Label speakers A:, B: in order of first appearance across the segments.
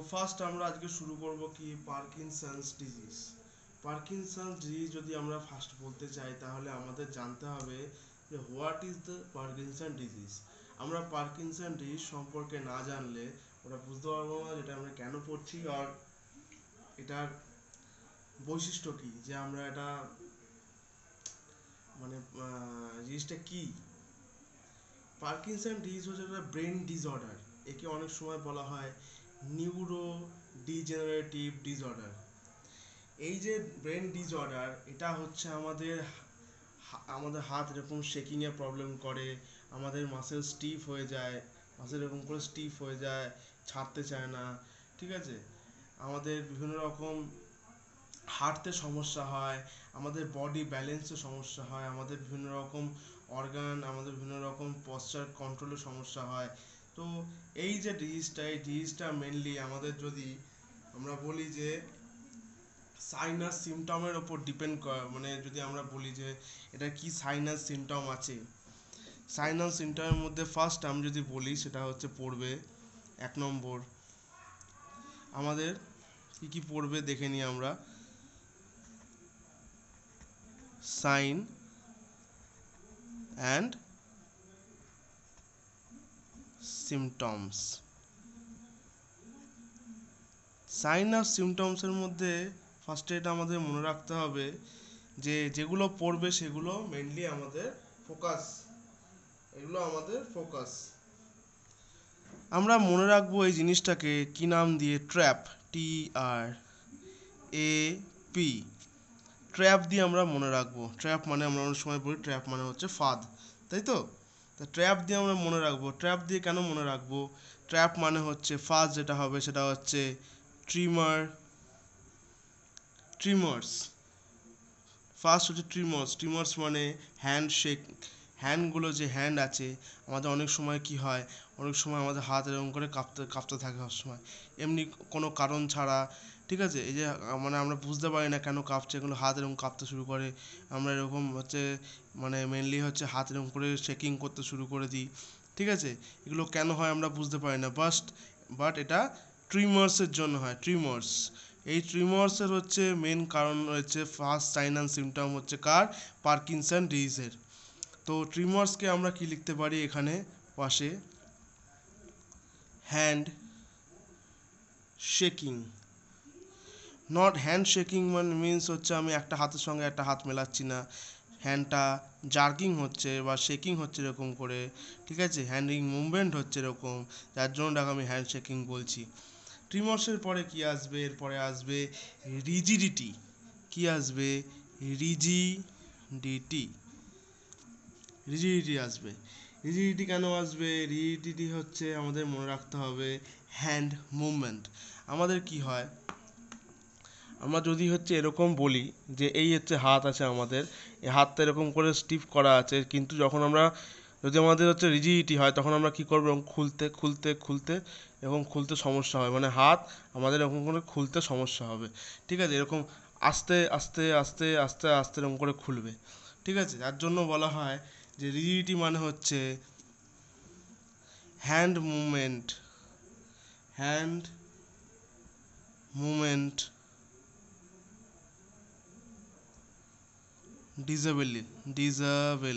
A: First আমরা আজকে শুরু করব কি পার্কিনসন্স ডিজিজ। পার্কিনসন্স ডিজিজ যদি আমরা ফার্স্ট বলতে চাই তাহলে আমাদের জানতে হবে যে what is the Parkinson disease. আমরা পার্কিনসন ডিজিজ সম্পর্কে না জানলে ওরা বুঝতে পারবো না যেটা আমরা কেন পড়ছি আর এটার বৈশিষ্ট্য কি, যে আমরা এটা মানে জিনিসটা কি। পার্কিনসন ডিজিজ হচ্ছে একটা ব্রেন ডিসঅর্ডার। একে অনেক সময় বলা হয় নিউরো ডিজেনারেটিভ ডিসঅর্ডার। এই যে ব্রেন ডিসঅর্ডার, এটা হচ্ছে আমাদের হাত এরকম শেকিংয়ে প্রবলেম করে, আমাদের মাসেল স্টিফ হয়ে যায়, মাসেল এরকম করে স্টিফ হয়ে যায়, ছাড়তে চায় না, ঠিক আছে। আমাদের বিভিন্ন রকম হাঁটতে সমস্যা হয়, আমাদের বডি ব্যালেন্সে সমস্যা হয়, আমাদের বিভিন্ন রকম অর্গান, আমাদের বিভিন্ন রকম পশ্চার কন্ট্রোলের সমস্যা হয়। তো এই যে ডিজিজটা, এই ডিজিজটা মেনলি আমাদের যদি আমরা বলি যে সাইনাস সিমটমের ওপর ডিপেন্ড করে, মানে যদি আমরা বলি যে এটা কি সাইনাস সিমটম আছে, সাইনাস সিমটমের মধ্যে ফার্স্ট আমি যদি বলি সেটা হচ্ছে পড়বে 1 নম্বর। আমাদের কি কি পড়বে দেখে নিই আমরা। Sign and symptoms. সাইন আর সিমটমসের মধ্যে ফার্স্টে এটা আমাদের মনে রাখতে হবে যে যেগুলো পড়বে সেগুলো মেনলি আমাদের ফোকাস, এগুলো আমাদের ফোকাস। আমরা মনে রাখবো এই জিনিসটাকে কি নাম দিয়ে, ট্র্যাপ, TRAP, ট্র্যাপ দিয়ে আমরা মনে রাখবো। ট্র্যাপ মানে আমরা অনেক সময় বলি ট্র্যাপ মানে হচ্ছে ফাঁদ, তাই তো। তা ট্র্যাপ দিয়ে আমরা মনে রাখবো। ট্র্যাপ দিয়ে কেন মনে রাখবো? ট্র্যাপ মানে হচ্ছে ফার্স্ট যেটা হবে সেটা হচ্ছে ট্রিমার্স। ফার্স্ট হচ্ছে ট্রিমার্স মানে হ্যান্ডশেক। হ্যান্ডগুলো যে হ্যান্ড আছে আমাদের অনেক সময় কি হয়, অনেক সময় আমাদের হাত এরকম করে কাঁপতে কাঁপতে থাকে সবসময়, এমনি কোনো কারণ ছাড়া, ঠিক আছে। এই যে মানে আমরা বুঝতে পারি না কেন কাঁপছে, এগুলো হাত এরকম কাঁপতে শুরু করে, আমরা এরকম হচ্ছে মানে মেনলি হচ্ছে হাত এরকম করে শেকিং করতে শুরু করে দিই, ঠিক আছে। এগুলো কেন হয় আমরা বুঝতে পারি না, বাট এটা ট্রিমার্সের জন্য হয়, ট্রিমার্স। এই ট্রিমর্সের হচ্ছে মেন কারণ হচ্ছে ফার্স্ট সাইন অ্যান্ড সিমটম হচ্ছে কার, পার্কিনসন ডিজিজের। তো ট্রিমর্সকে আমরা কি লিখতে পারি এখানে পাশে, hand shaking. Not hand shaking মানে মিনস হচ্ছে আমি একটা হাতের সঙ্গে একটা হাত মেলাচ্ছি না, হ্যান্ডটা জার্কিং হচ্ছে বা শেকিং হচ্ছে এরকম করে, ঠিক আছে, হ্যান্ডিং মুভমেন্ট হচ্ছে এরকম, যার জন্য আমি হ্যান্ড শেকিং বলছি। ট্রিমর্সের পরে কি আসবে, এরপরে আসবে রিজিডিটি। কি আসবে? রিজিডিটি। রিজিডিটি আসবে। রিজিডিটি কেন আসবে? রিজিডিটি হচ্ছে আমাদের মনে রাখতে হবে হ্যান্ড মুভমেন্ট। আমাদের কি হয়, আমরা যদি হচ্ছে এরকম বলি যে এই হচ্ছে হাত আছে আমাদের, এই হাতটা এরকম করে স্টিফ করা আছে, কিন্তু যখন আমরা যদি আমাদের হচ্ছে রিজিডিটি হয় তখন আমরা কী করবো, খুলতে খুলতে খুলতে এরকম খুলতে সমস্যা হয়, মানে হাত আমাদের এরকম করে খুলতে সমস্যা হবে, ঠিক আছে। এরকম আস্তে আস্তে আস্তে আস্তে আস্তে এরকম করে খুলবে, ঠিক আছে। যার জন্য বলা হয় যে রিজিডিটি মানে হচ্ছে hand movement disable,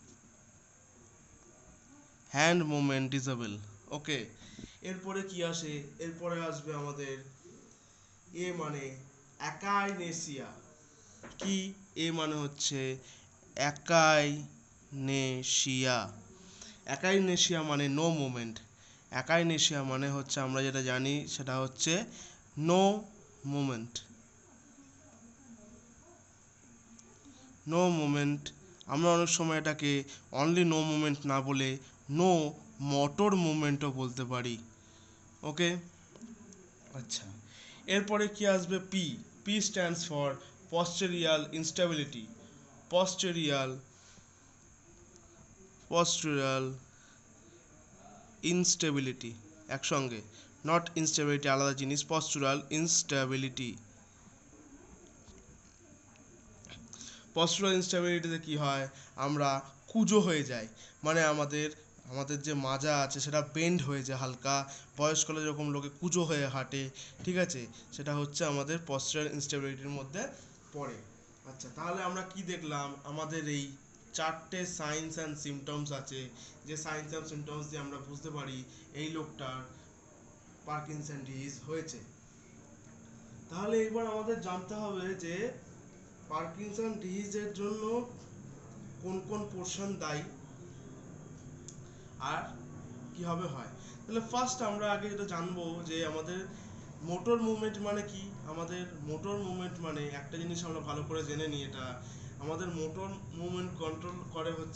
A: hand movement disable. Okay, এরপরে কি আসে? এরপরে আসবে আমাদের এ মানে অ্যাকাইনেসিয়া। কি? এ মানে হচ্ছে অ্যাকাইনেসিয়া। অ্যাকাইনেসিয়া মানে নো মুভমেন্ট। অ্যাকাইনেসিয়া মানে হচ্ছে আমরা যেটা জানি সেটা হচ্ছে নো মুভমেন্ট। নো মুভমেন্ট, আমরা অনেক সময় এটাকে অনলি নো মুভমেন্ট না বলে নো মোটর মুভমেন্টও বলতে পারি। ওকে, আচ্ছা। এরপরে কি আসবে? P. P stands for postural instability. Postural instability একসঙ্গে, নট ইনস্টেবিলিটি আলাদা জিনিস, পশ্চুরাল ইনস্টেবিলিটি। পশ্চুরাল ইনস্টেবিলিটিতে কি হয়, আমরা কুঁজো হয়ে যাই, মানে আমাদের আমাদের যে মাজা আছে সেটা বেন্ড হয়ে যায় হালকা, বয়সকালে যেরকম লোকে কুঁজো হয়ে হাঁটে, ঠিক আছে, সেটা হচ্ছে আমাদের পশ্চার ইনস্টেবিলিটির মধ্যে পড়ে। আচ্ছা, তাহলে আমরা কি দেখলাম, আমাদের এই চারটে সাইন্স অ্যান্ড সিমটমস আছে, যে সাইন্স অ্যান্ড সিমটমস দিয়ে আমরা বুঝতে পারি এই লোকটার পার্কিনসন ডিজিজ হয়েছে। তাহলে এবার আমাদের জানতে হবে যে পার্কিনসন ডিজিজের জন্য কোন কোন পোর্শন দায়ী আর কিভাবে হয়। তাহলে ফার্স্ট আমরা আগে যেটা জানবো যে আমাদের মোটর মুভমেন্ট মানে কি। আমাদের মোটর মুভমেন্ট মানে একটা জিনিস আমরা ভালো করে জেনে নিই, এটা আমাদের মোটর মুভমেন্ট কন্ট্রোল করে হচ্ছে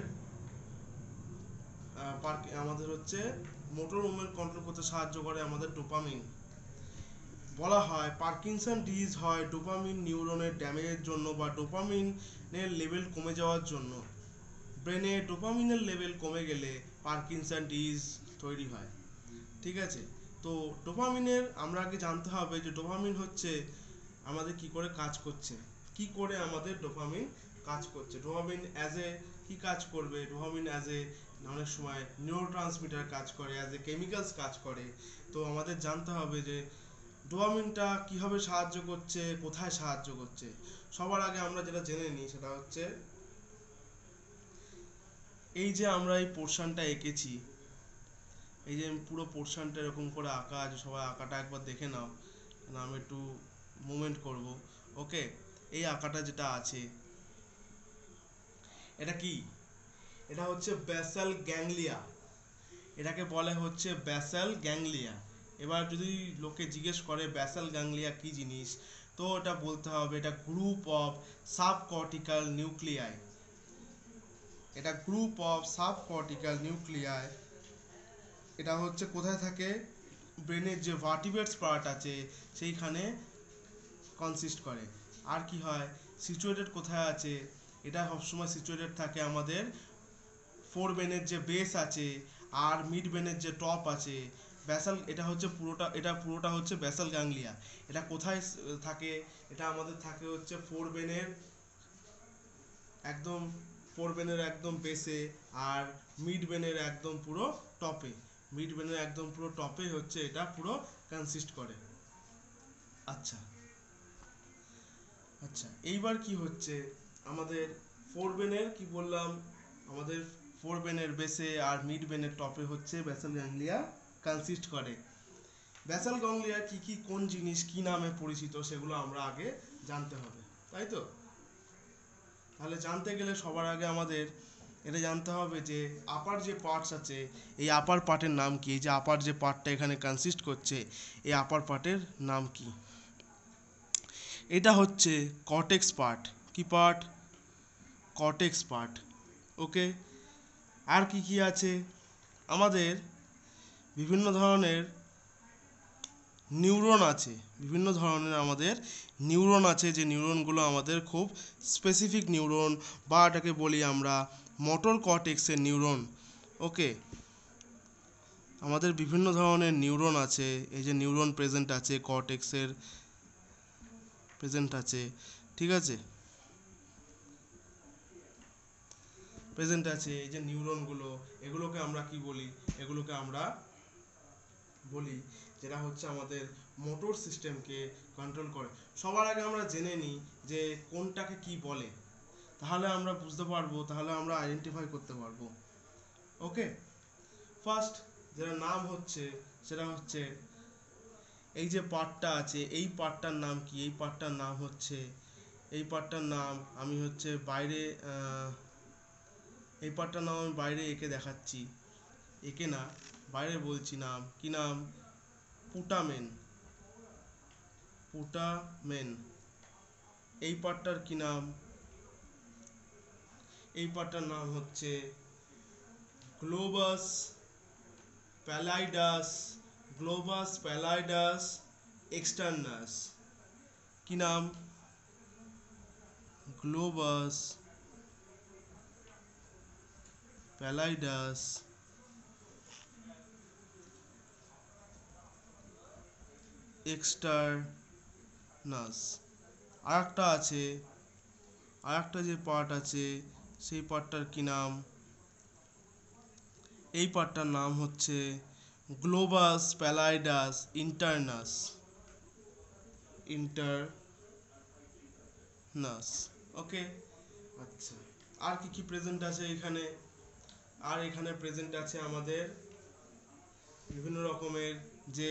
A: আমাদের হচ্ছে মোটর মুভমেন্ট কন্ট্রোল করতে সাহায্য করে আমাদের ডোপামিন। বলা হয় পার্কিনসন ডিজিজ হয় ডোপামিন নিউরনের ড্যামেজের জন্য বা ডোপামিনের লেভেল কমে যাওয়ার জন্য। ব্রেনে ডোপামিনের লেভেল কমে গেলে পার্কিনসন ডিজিজ তৈরি হয়, ঠিক আছে। তো ডোপামিনের আমরা আগে জানতে হবে যে ডোপামিন হচ্ছে আমাদের কি করে কাজ করছে, কি করে আমাদের ডোপামিন কাজ করছে। ডোপামিন অ্যাজ এ কি কাজ করবে, ডোপামিন অ্যাজ এ অনেক সময় নিউরোট্রান্সমিটার কাজ করে, অ্যাজ এ কেমিক্যালস কাজ করে। তো আমাদের জানতে হবে যে ডোপামিনটা কিভাবে সাহায্য করছে, কোথায় সাহায্য করছে। সবার আগে আমরা যেটা জেনে নিই সেটা হচ্ছে এই যে আমরা এই পোর্শনটা এঁকেছি, এই যে পুরো পোর্শনটা এরকম করে আঁকা আছে, সবাই আঁকাটা একবার দেখে নাও, আমি একটু মুভমেন্ট করব। ওকে, এই আঁকাটা যেটা আছে এটা কি, এটা হচ্ছে ব্যাসাল গ্যাংলিয়া, এটাকে বলে হচ্ছে ব্যাসাল গ্যাংলিয়া। এবার যদি লোকে জিজ্ঞেস করে ব্যাসাল গ্যাংলিয়া কি জিনিস, তো এটা বলতে হবে এটা গ্রুপ অফ সাবকর্টিক্যাল নিউক্লিয়াই, এটা গ্রুপ অফ সাবকর্টিক্যাল নিউক্লিয়াই। এটা হচ্ছে কোথায় থাকে, ব্রেনের যে ভার্টিব্রেটস পার্ট আছে সেইখানে কনসিস্ট করে। আর কি হয়, সিচুয়েটেড কোথায় আছে, এটা সবসময় সিচুয়েটেড থাকে আমাদের ফোর ব্রেনের যে বেস আছে আর মিড ব্রেনের যে টপ আছে। ব্যাসাল এটা পুরোটা হচ্ছে ব্যাসাল গ্যাংলিয়া। এটা কোথায় থাকে, এটা আমাদের থাকে হচ্ছে একদম ফোর ব্রেনের একদম বেসে আর মিড ব্রেনের একদম পুরো টপে। মিড ব্রেনের একদম পুরো টপে হচ্ছে এটা পুরো কনসিস্ট করে। আচ্ছা আচ্ছা, এইবার কি হচ্ছে আমাদের ফোর ব্রেনের কি বললাম, আমাদের ফোর ব্রেনের বেসে আর মিড ব্রেনের টপে হচ্ছে ব্যাসাল গ্যাংলিয়া কনসিস্ট করে। ব্যাসাল গ্যাংলিয়া কি কি কোন জিনিস কি নামে পরিচিত সেগুলো আমরা আগে জানতে হবে, তাই তো। তাহলে জানতে গেলে সবার আগে আমাদের এটা জানতে হবে যে আপার যে পার্টস আছে, এই আপার পার্টের নাম কি, এই যে আপার যে পার্টটা এখানে কনসিস্ট করছে এই আপার পার্টের নাম কি। এটা হচ্ছে কর্টেক্স পার্ট। কি পার্ট, কর্টেক্স পার্ট। ওকে, আর কি কি আছে, আমাদের বিভিন্ন ধরনের নিউরন আছে, বিভিন্ন ধরনের আমাদের নিউরন আছে, যে নিউরনগুলো আমাদের খুব স্পেসিফিক নিউরন, বা এটাকে বলি আমরা মোটর কর্টেক্সের নিউরন। ওকে, আমাদের বিভিন্ন ধরনের নিউরন আছে, এই যে নিউরন প্রেজেন্ট আছে কর্টেক্সের প্রেজেন্ট আছে, ঠিক আছে, প্রেজেন্ট আছে এই যে নিউরনগুলো, এগুলোকে আমরা কি বলি, এগুলোকে আমরা বলি যেটা হচ্ছে আমাদের মোটর সিস্টেমকে কন্ট্রোল করে। সবার আগে আমরা জেনে নিই যে কোনটাকে কি বলে, তাহলে আমরা বুঝতে পারবো, তাহলে আমরা আইডেন্টিফাই করতে পারবো। ওকে, ফার্স্ট যেটা নাম হচ্ছে সেটা হচ্ছে এই যে পার্টটা আছে এই পার্টটার নাম কি, এই পার্টটার নাম হচ্ছে, এই পার্টটার নাম আমি হচ্ছে বাইরে এই পার্টটার নাম আমি বাইরে এঁকে দেখাচ্ছি, এঁকে না বাইরে বলছি, নাম কি, নাম পুটামেন, পুটামেন। এই পার্টটার কি নাম, এই পার্টটার নাম হচ্ছে গ্লোবাস প্যালাইডাস, গ্লোবাস প্যালাইডাস এক্সটার্নাস। কি নাম, গ্লোবাস প্যালাইডাস এক্সটার্নাস। আরেকটা আছে, আরেকটা যে পার্ট আছে সেই পার্টটার কি নাম, এই পার্টটার নাম হচ্ছে গ্লোবাস প্যালাইডাস ইন্টারনাস। ইন্টারনাস। ওকে। আচ্ছা, আর কি কি প্রেজেন্ট আছে এখানে? আর এখানে প্রেজেন্ট আছে আমাদের বিভিন্ন রকমের যে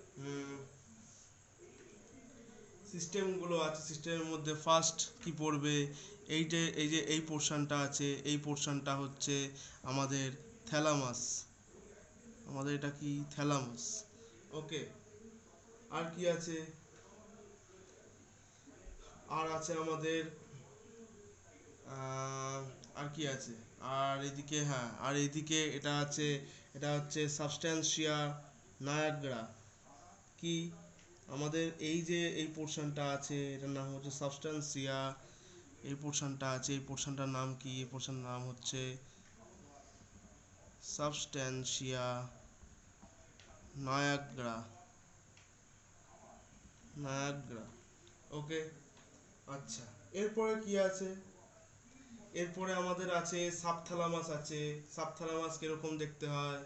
A: সিস্টেমগুলো আছে। সিস্টেমের মধ্যে ফার্স্ট কি পড়বে, এই পোর্শনটা আছে, এই পোর্শনটা হচ্ছে আমাদের থ্যালামাস। আমাদের এটা কি থ্যালামাস। ওকে। আর কি আছে? আর আছে আমাদের আর কি আছে? আর এদিকে, হ্যাঁ, আর এদিকে এটা আছে, এটা হচ্ছে সাবস্ট্যান্সিয়া নায়াগ্রা। কি আমাদের এই যে এই পোর্শনটা আছে, এটার নাম হচ্ছে সাবস্ট্যান্সিয়া। এই পোর্শনটা আছে, এই পোর্শনটার নাম কি? এই পোর্শনের নাম হচ্ছে সাবস্ট্যান্সিয়া নায়াগ্রা। নায়াগ্রা। ওকে। আচ্ছা, এরপরে কি আছে? এরপরে আমাদের আছে সাবথ্যালামাস আছে। সাবথ্যালামাস কিরকম দেখতে হয়?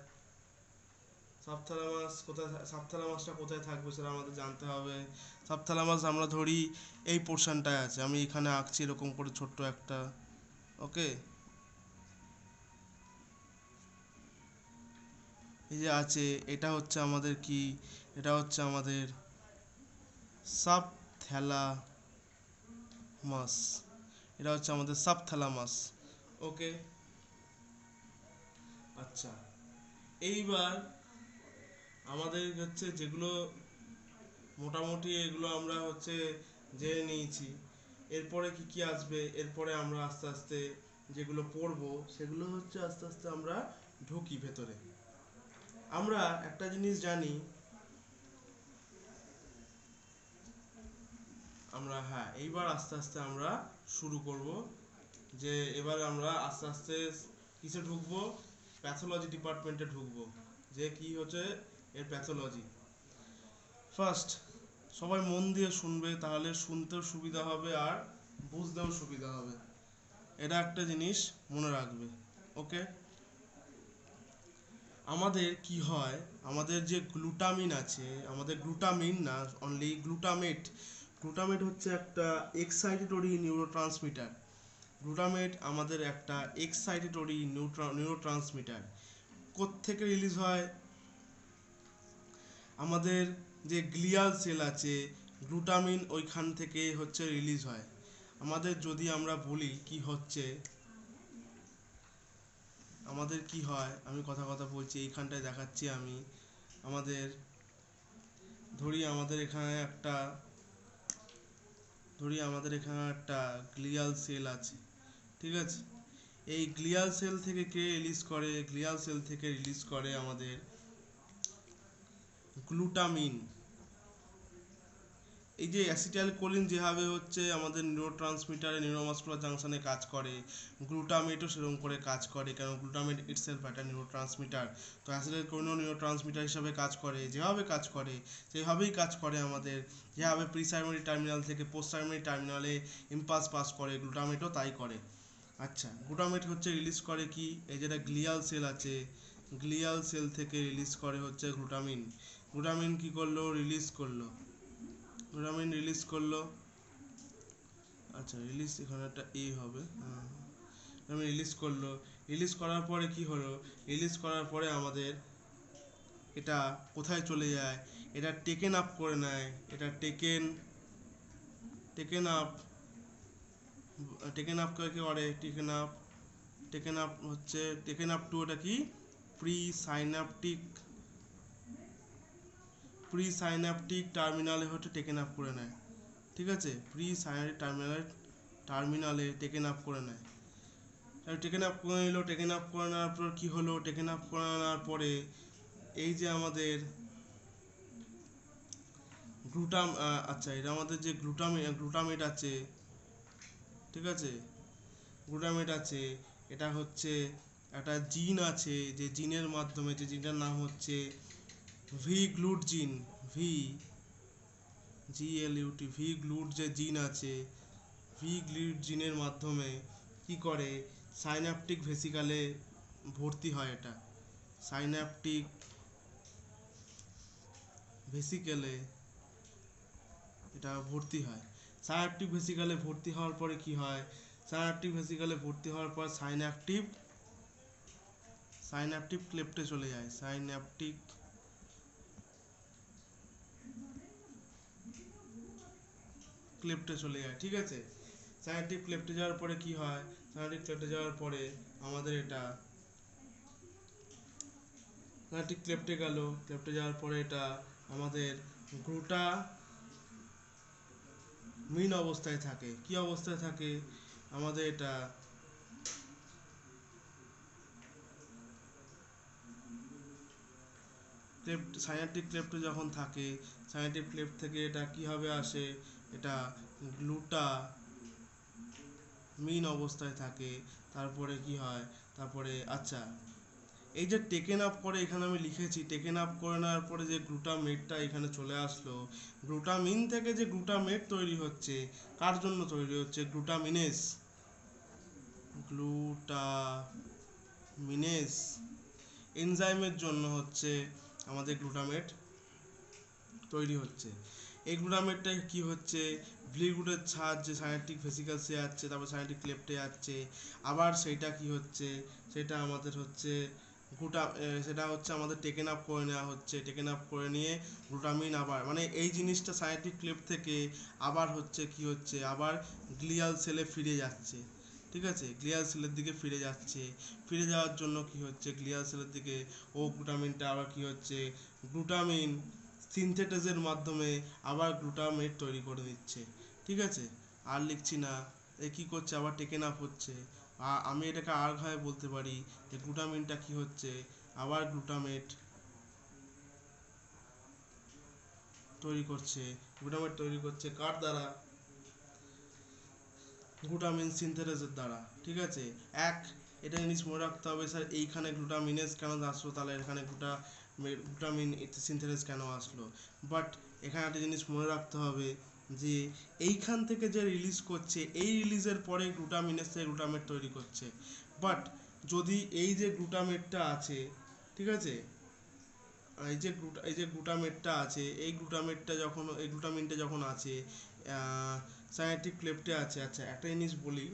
A: সাবথ্যালামাসটা কোথায় থাকবে সেটা আমাদের জানতে হবে। সাবথ্যালামাস আমরা ধরি এই পোর্শনটায় আছে, আমি এখানে আঁকছি এরকম করে ছোট্ট একটা। ওকে। এই যে আছে, এটা হচ্ছে আমাদের কি? এটা হচ্ছে আমাদের সাবথ্যালামাস। এটা হচ্ছে আমাদের সাবথ্যালামাস। ওকে। আচ্ছা, এইবার আমাদের হচ্ছে যেগুলো মোটামুটি এগুলো আমরা হচ্ছে জেনে নিয়েছি। এরপরে কি কি আসবে? এরপরে আমরা আস্তে আস্তে যেগুলো পড়বো সেগুলো হচ্ছে আস্তে আস্তে আমরা ঢুকি ভেতরে। আমরা একটা জিনিস জানি, আমরা, হ্যাঁ, এইবার আস্তে আস্তে আমরা শুরু করব যে এবার আমরা আস্তে আস্তে কিসে ঢুকবো? প্যাথোলজি ডিপার্টমেন্টে ঢুকবো। যে কি হচ্ছে এর প্যাথোলজি। ফার্স্ট সবাই মন দিয়ে শুনবে, তাহলে শুনতেও সুবিধা হবে আর বুঝতেও সুবিধা হবে। এটা একটা জিনিস মনে রাখবে। ওকে। আমাদের কি হয়, আমাদের যে গ্লুটামিন আছে, আমাদের গ্লুটামিন না, অনলি গ্লুটামেট। গ্লুটামেট হচ্ছে একটা এক্সাইটেটরি নিউরোট্রান্সমিটার। গ্লুটামেট আমাদের একটা এক্সাইটেটরি নিউরোট্রান্সমিটার। কোত্থেকে রিলিজ হয়? আমাদের যে গ্লিয়াল সেল আছে, গ্লুটামিন ওইখান থেকে হচ্ছে রিলিজ হয়। আমাদের যদি আমরা বলি কি হচ্ছে, আমাদের কি হয়, আমি কথা কথা বলছি, এইখানটায় দেখাচ্ছি আমি। আমাদের ধরি আমাদের এখানে একটা গ্লিয়াল সেল আছে। ঠিক আছে। এই গ্লিয়াল সেল থেকে কে রিলিজ করে? গ্লিয়াল সেল থেকে রিলিজ করে আমাদের গ্লুটামিন। এই যে অ্যাসিটাইলকোলিন যেভাবে হচ্ছে আমাদের নিউরোট্রান্সমিটারে নিউরোমাসকুলার জাংশনে কাজ করে, গ্লুটামেটও সেরকম করে কাজ করে। কারণ গ্লুটামেট ইটসেলফ একটা নিউরোট্রান্সমিটার। তো অ্যাসিটাইলকোলিনও নিউরোট্রান্সমিটার হিসাবে কাজ করে। যেভাবে কাজ করে সেইভাবেই কাজ করে আমাদের। যেভাবে প্রিসাইমারি টার্মিনাল থেকে পোস্টাইমারি টার্মিনালে ইম্পালস পাস করে, গ্লুটামেটও তাই করে। আচ্ছা, গ্লুটামেট হচ্ছে রিলিজ করে কি? এই যেটা গ্লিয়াল সেল আছে, গ্লিয়াল সেল থেকে রিলিজ করে হচ্ছে গ্লুটামিন। গ্লুটামিন কি করলো? রিলিজ করলো। গ্লুটামিন রিলিজ করলো। আচ্ছা, রিলিজ এখানে একটা এ হবে। আমি রিলিজ করলো। রিলিজ করার পরে কি হলো? রিলিজ করার পরে আমাদের এটা কোথায় চলে যায়? এটা টেকেন আপ করে নেয়। এটা টেকেন আপ টেকেন আপ করে কি করে? টেকেন আপ টু এটা কি? প্রি সাইনাপটিক টার্মিনালে হচ্ছে টেকেন আপ করে নেয়। ঠিক আছে। প্রি সাইনাপটিক টার্মিনালে টেকেন আপ করে নেয়। টেকেন আপ করে নিল। টেকেন আপ করে নেওয়ার পর কি হলো? টেকেন আপ করে নেওয়ার পরে এই যে আমাদের আচ্ছা, এটা আমাদের যে গ্লুটামেট আছে, ঠিক আছে, গ্লুটামেট আছে, এটা হচ্ছে একটা জিন আছে, যে জিনের মাধ্যমে, যে জিনটার নাম হচ্ছে V GLUT gene. V GLUT, V GLUT যে জিন আছে, ভি গ্লুট জিনের মাধ্যমে কি করে? সাইন্যাপটিক ভেসিকালে ভর্তি হয় এটা। সাইন্যাপটিক ভেসিকেলে এটা ভর্তি হয়। সাইন্যাপটিক ভেসিকেলে ভর্তি হওয়ার পরে কি হয়, সাইন্যাপটিক ভেসিকেলে ভর্তি হওয়ার পর সাইন্যাপটিক ক্লেফটে চলে যায়। সাইন্যাপটিক ক্লেফটে চলে যায়, ঠিক আছে। সাইন্যাপটিক ক্লেফটে যাওয়ার পরে কি হয়, সাইন্যাপটিক ক্লেফটে যাওয়ার পরে আমাদের এটা সাইন্যাপটিক ক্লেফটে গেল, ক্লেফটে যাওয়ার পরে এটা আমাদের গ্লুটামিন অবস্থায় থাকে। কি অবস্থায় থাকে, আমাদের এটা সাইন্যাপটিক ক্লেফটে যখন থাকে, সাইন্যাপটিক ক্লেফট থেকে এটা কিভাবে আসে, এটা গ্লুটামিন অবস্থায় থাকে। তারপরে কি হয়, তারপরে আচ্ছা এই যে টেকেন আপ করে, এখানে আমি লিখেছি টেকেন আপ করে নেওয়ার পরে যে গ্লুটামেটটা এখানে চলে আসলো, গ্লুটামিন থেকে যে গ্লুটামেট তৈরি হচ্ছে, কার জন্য তৈরি হচ্ছে, গ্লুটামিনেস এনজাইমের জন্য হচ্ছে আমাদের গ্লুটামেট তৈরি হচ্ছে। এই গ্লুটামেটটা কি হচ্ছে, ভ্লিগুডের সাহায্যে সাইন্যাপটিক ভেসিকেলসে যাচ্ছে, তারপর সাইন্যাপটিক ক্লেফটে যাচ্ছে, আবার সেইটা কি হচ্ছে, সেটা আমাদের হচ্ছে সেটা হচ্ছে আমাদের টেকেন আপ করে নেওয়া হচ্ছে। টেকেন আপ করে নিয়ে গ্লুটামিন আবার মানে এই জিনিসটা সাইন্যাপটিক ক্লেফট থেকে আবার হচ্ছে কি হচ্ছে, আবার গ্লিয়াল সেলে ফিরে যাচ্ছে, ঠিক আছে। গ্লিয়াল সেলের দিকে ফিরে যাচ্ছে, ফিরে যাওয়ার জন্য কি হচ্ছে, গ্লিয়াল সেলের দিকে ও গ্লুটামিনটা আবার কি হচ্ছে, গ্লুটামিন সিনথেটেজের মাধ্যমে আবার গ্লুটামেট তৈরি করে দিচ্ছে, ঠিক আছে। আর লিখছি না, এ কি করছে, আবার টেকেন আপ হচ্ছে। আমি এটাকে আর ভাবে বলতে পারি যে গ্লুটামিনটা কি হচ্ছে, আবার গ্লুটামেট তৈরি করছে। গ্লুটামেট তৈরি করছে কার দ্বারা, গ্লুটামিন সিনথেটেজের দ্বারা, ঠিক আছে। এটা জিনিস মনে রাখতে হবে, স্যার এইখানে গ্লুটামিনেজ কেন আসলো, তাহলে এখানে গ্লুটামিন সিনথেটেজ কেন আসলো। বাট এখানে একটা জিনিস মনে রাখতে হবে যে এইখান থেকে যে রিলিজ করছে, এই রিলিজের পরে গ্লুটামিনেজ থেকে গ্লুটামেট তৈরি করছে। বাট যদি এই যে গ্লুটামেটটা আছে, ঠিক আছে, এই যে গ্লুটামেটটা আছে, এই গ্লুটামিনটা যখন আছে সাইন্যাপটিক ক্লেফটে আছে। আচ্ছা একটা জিনিস বলি,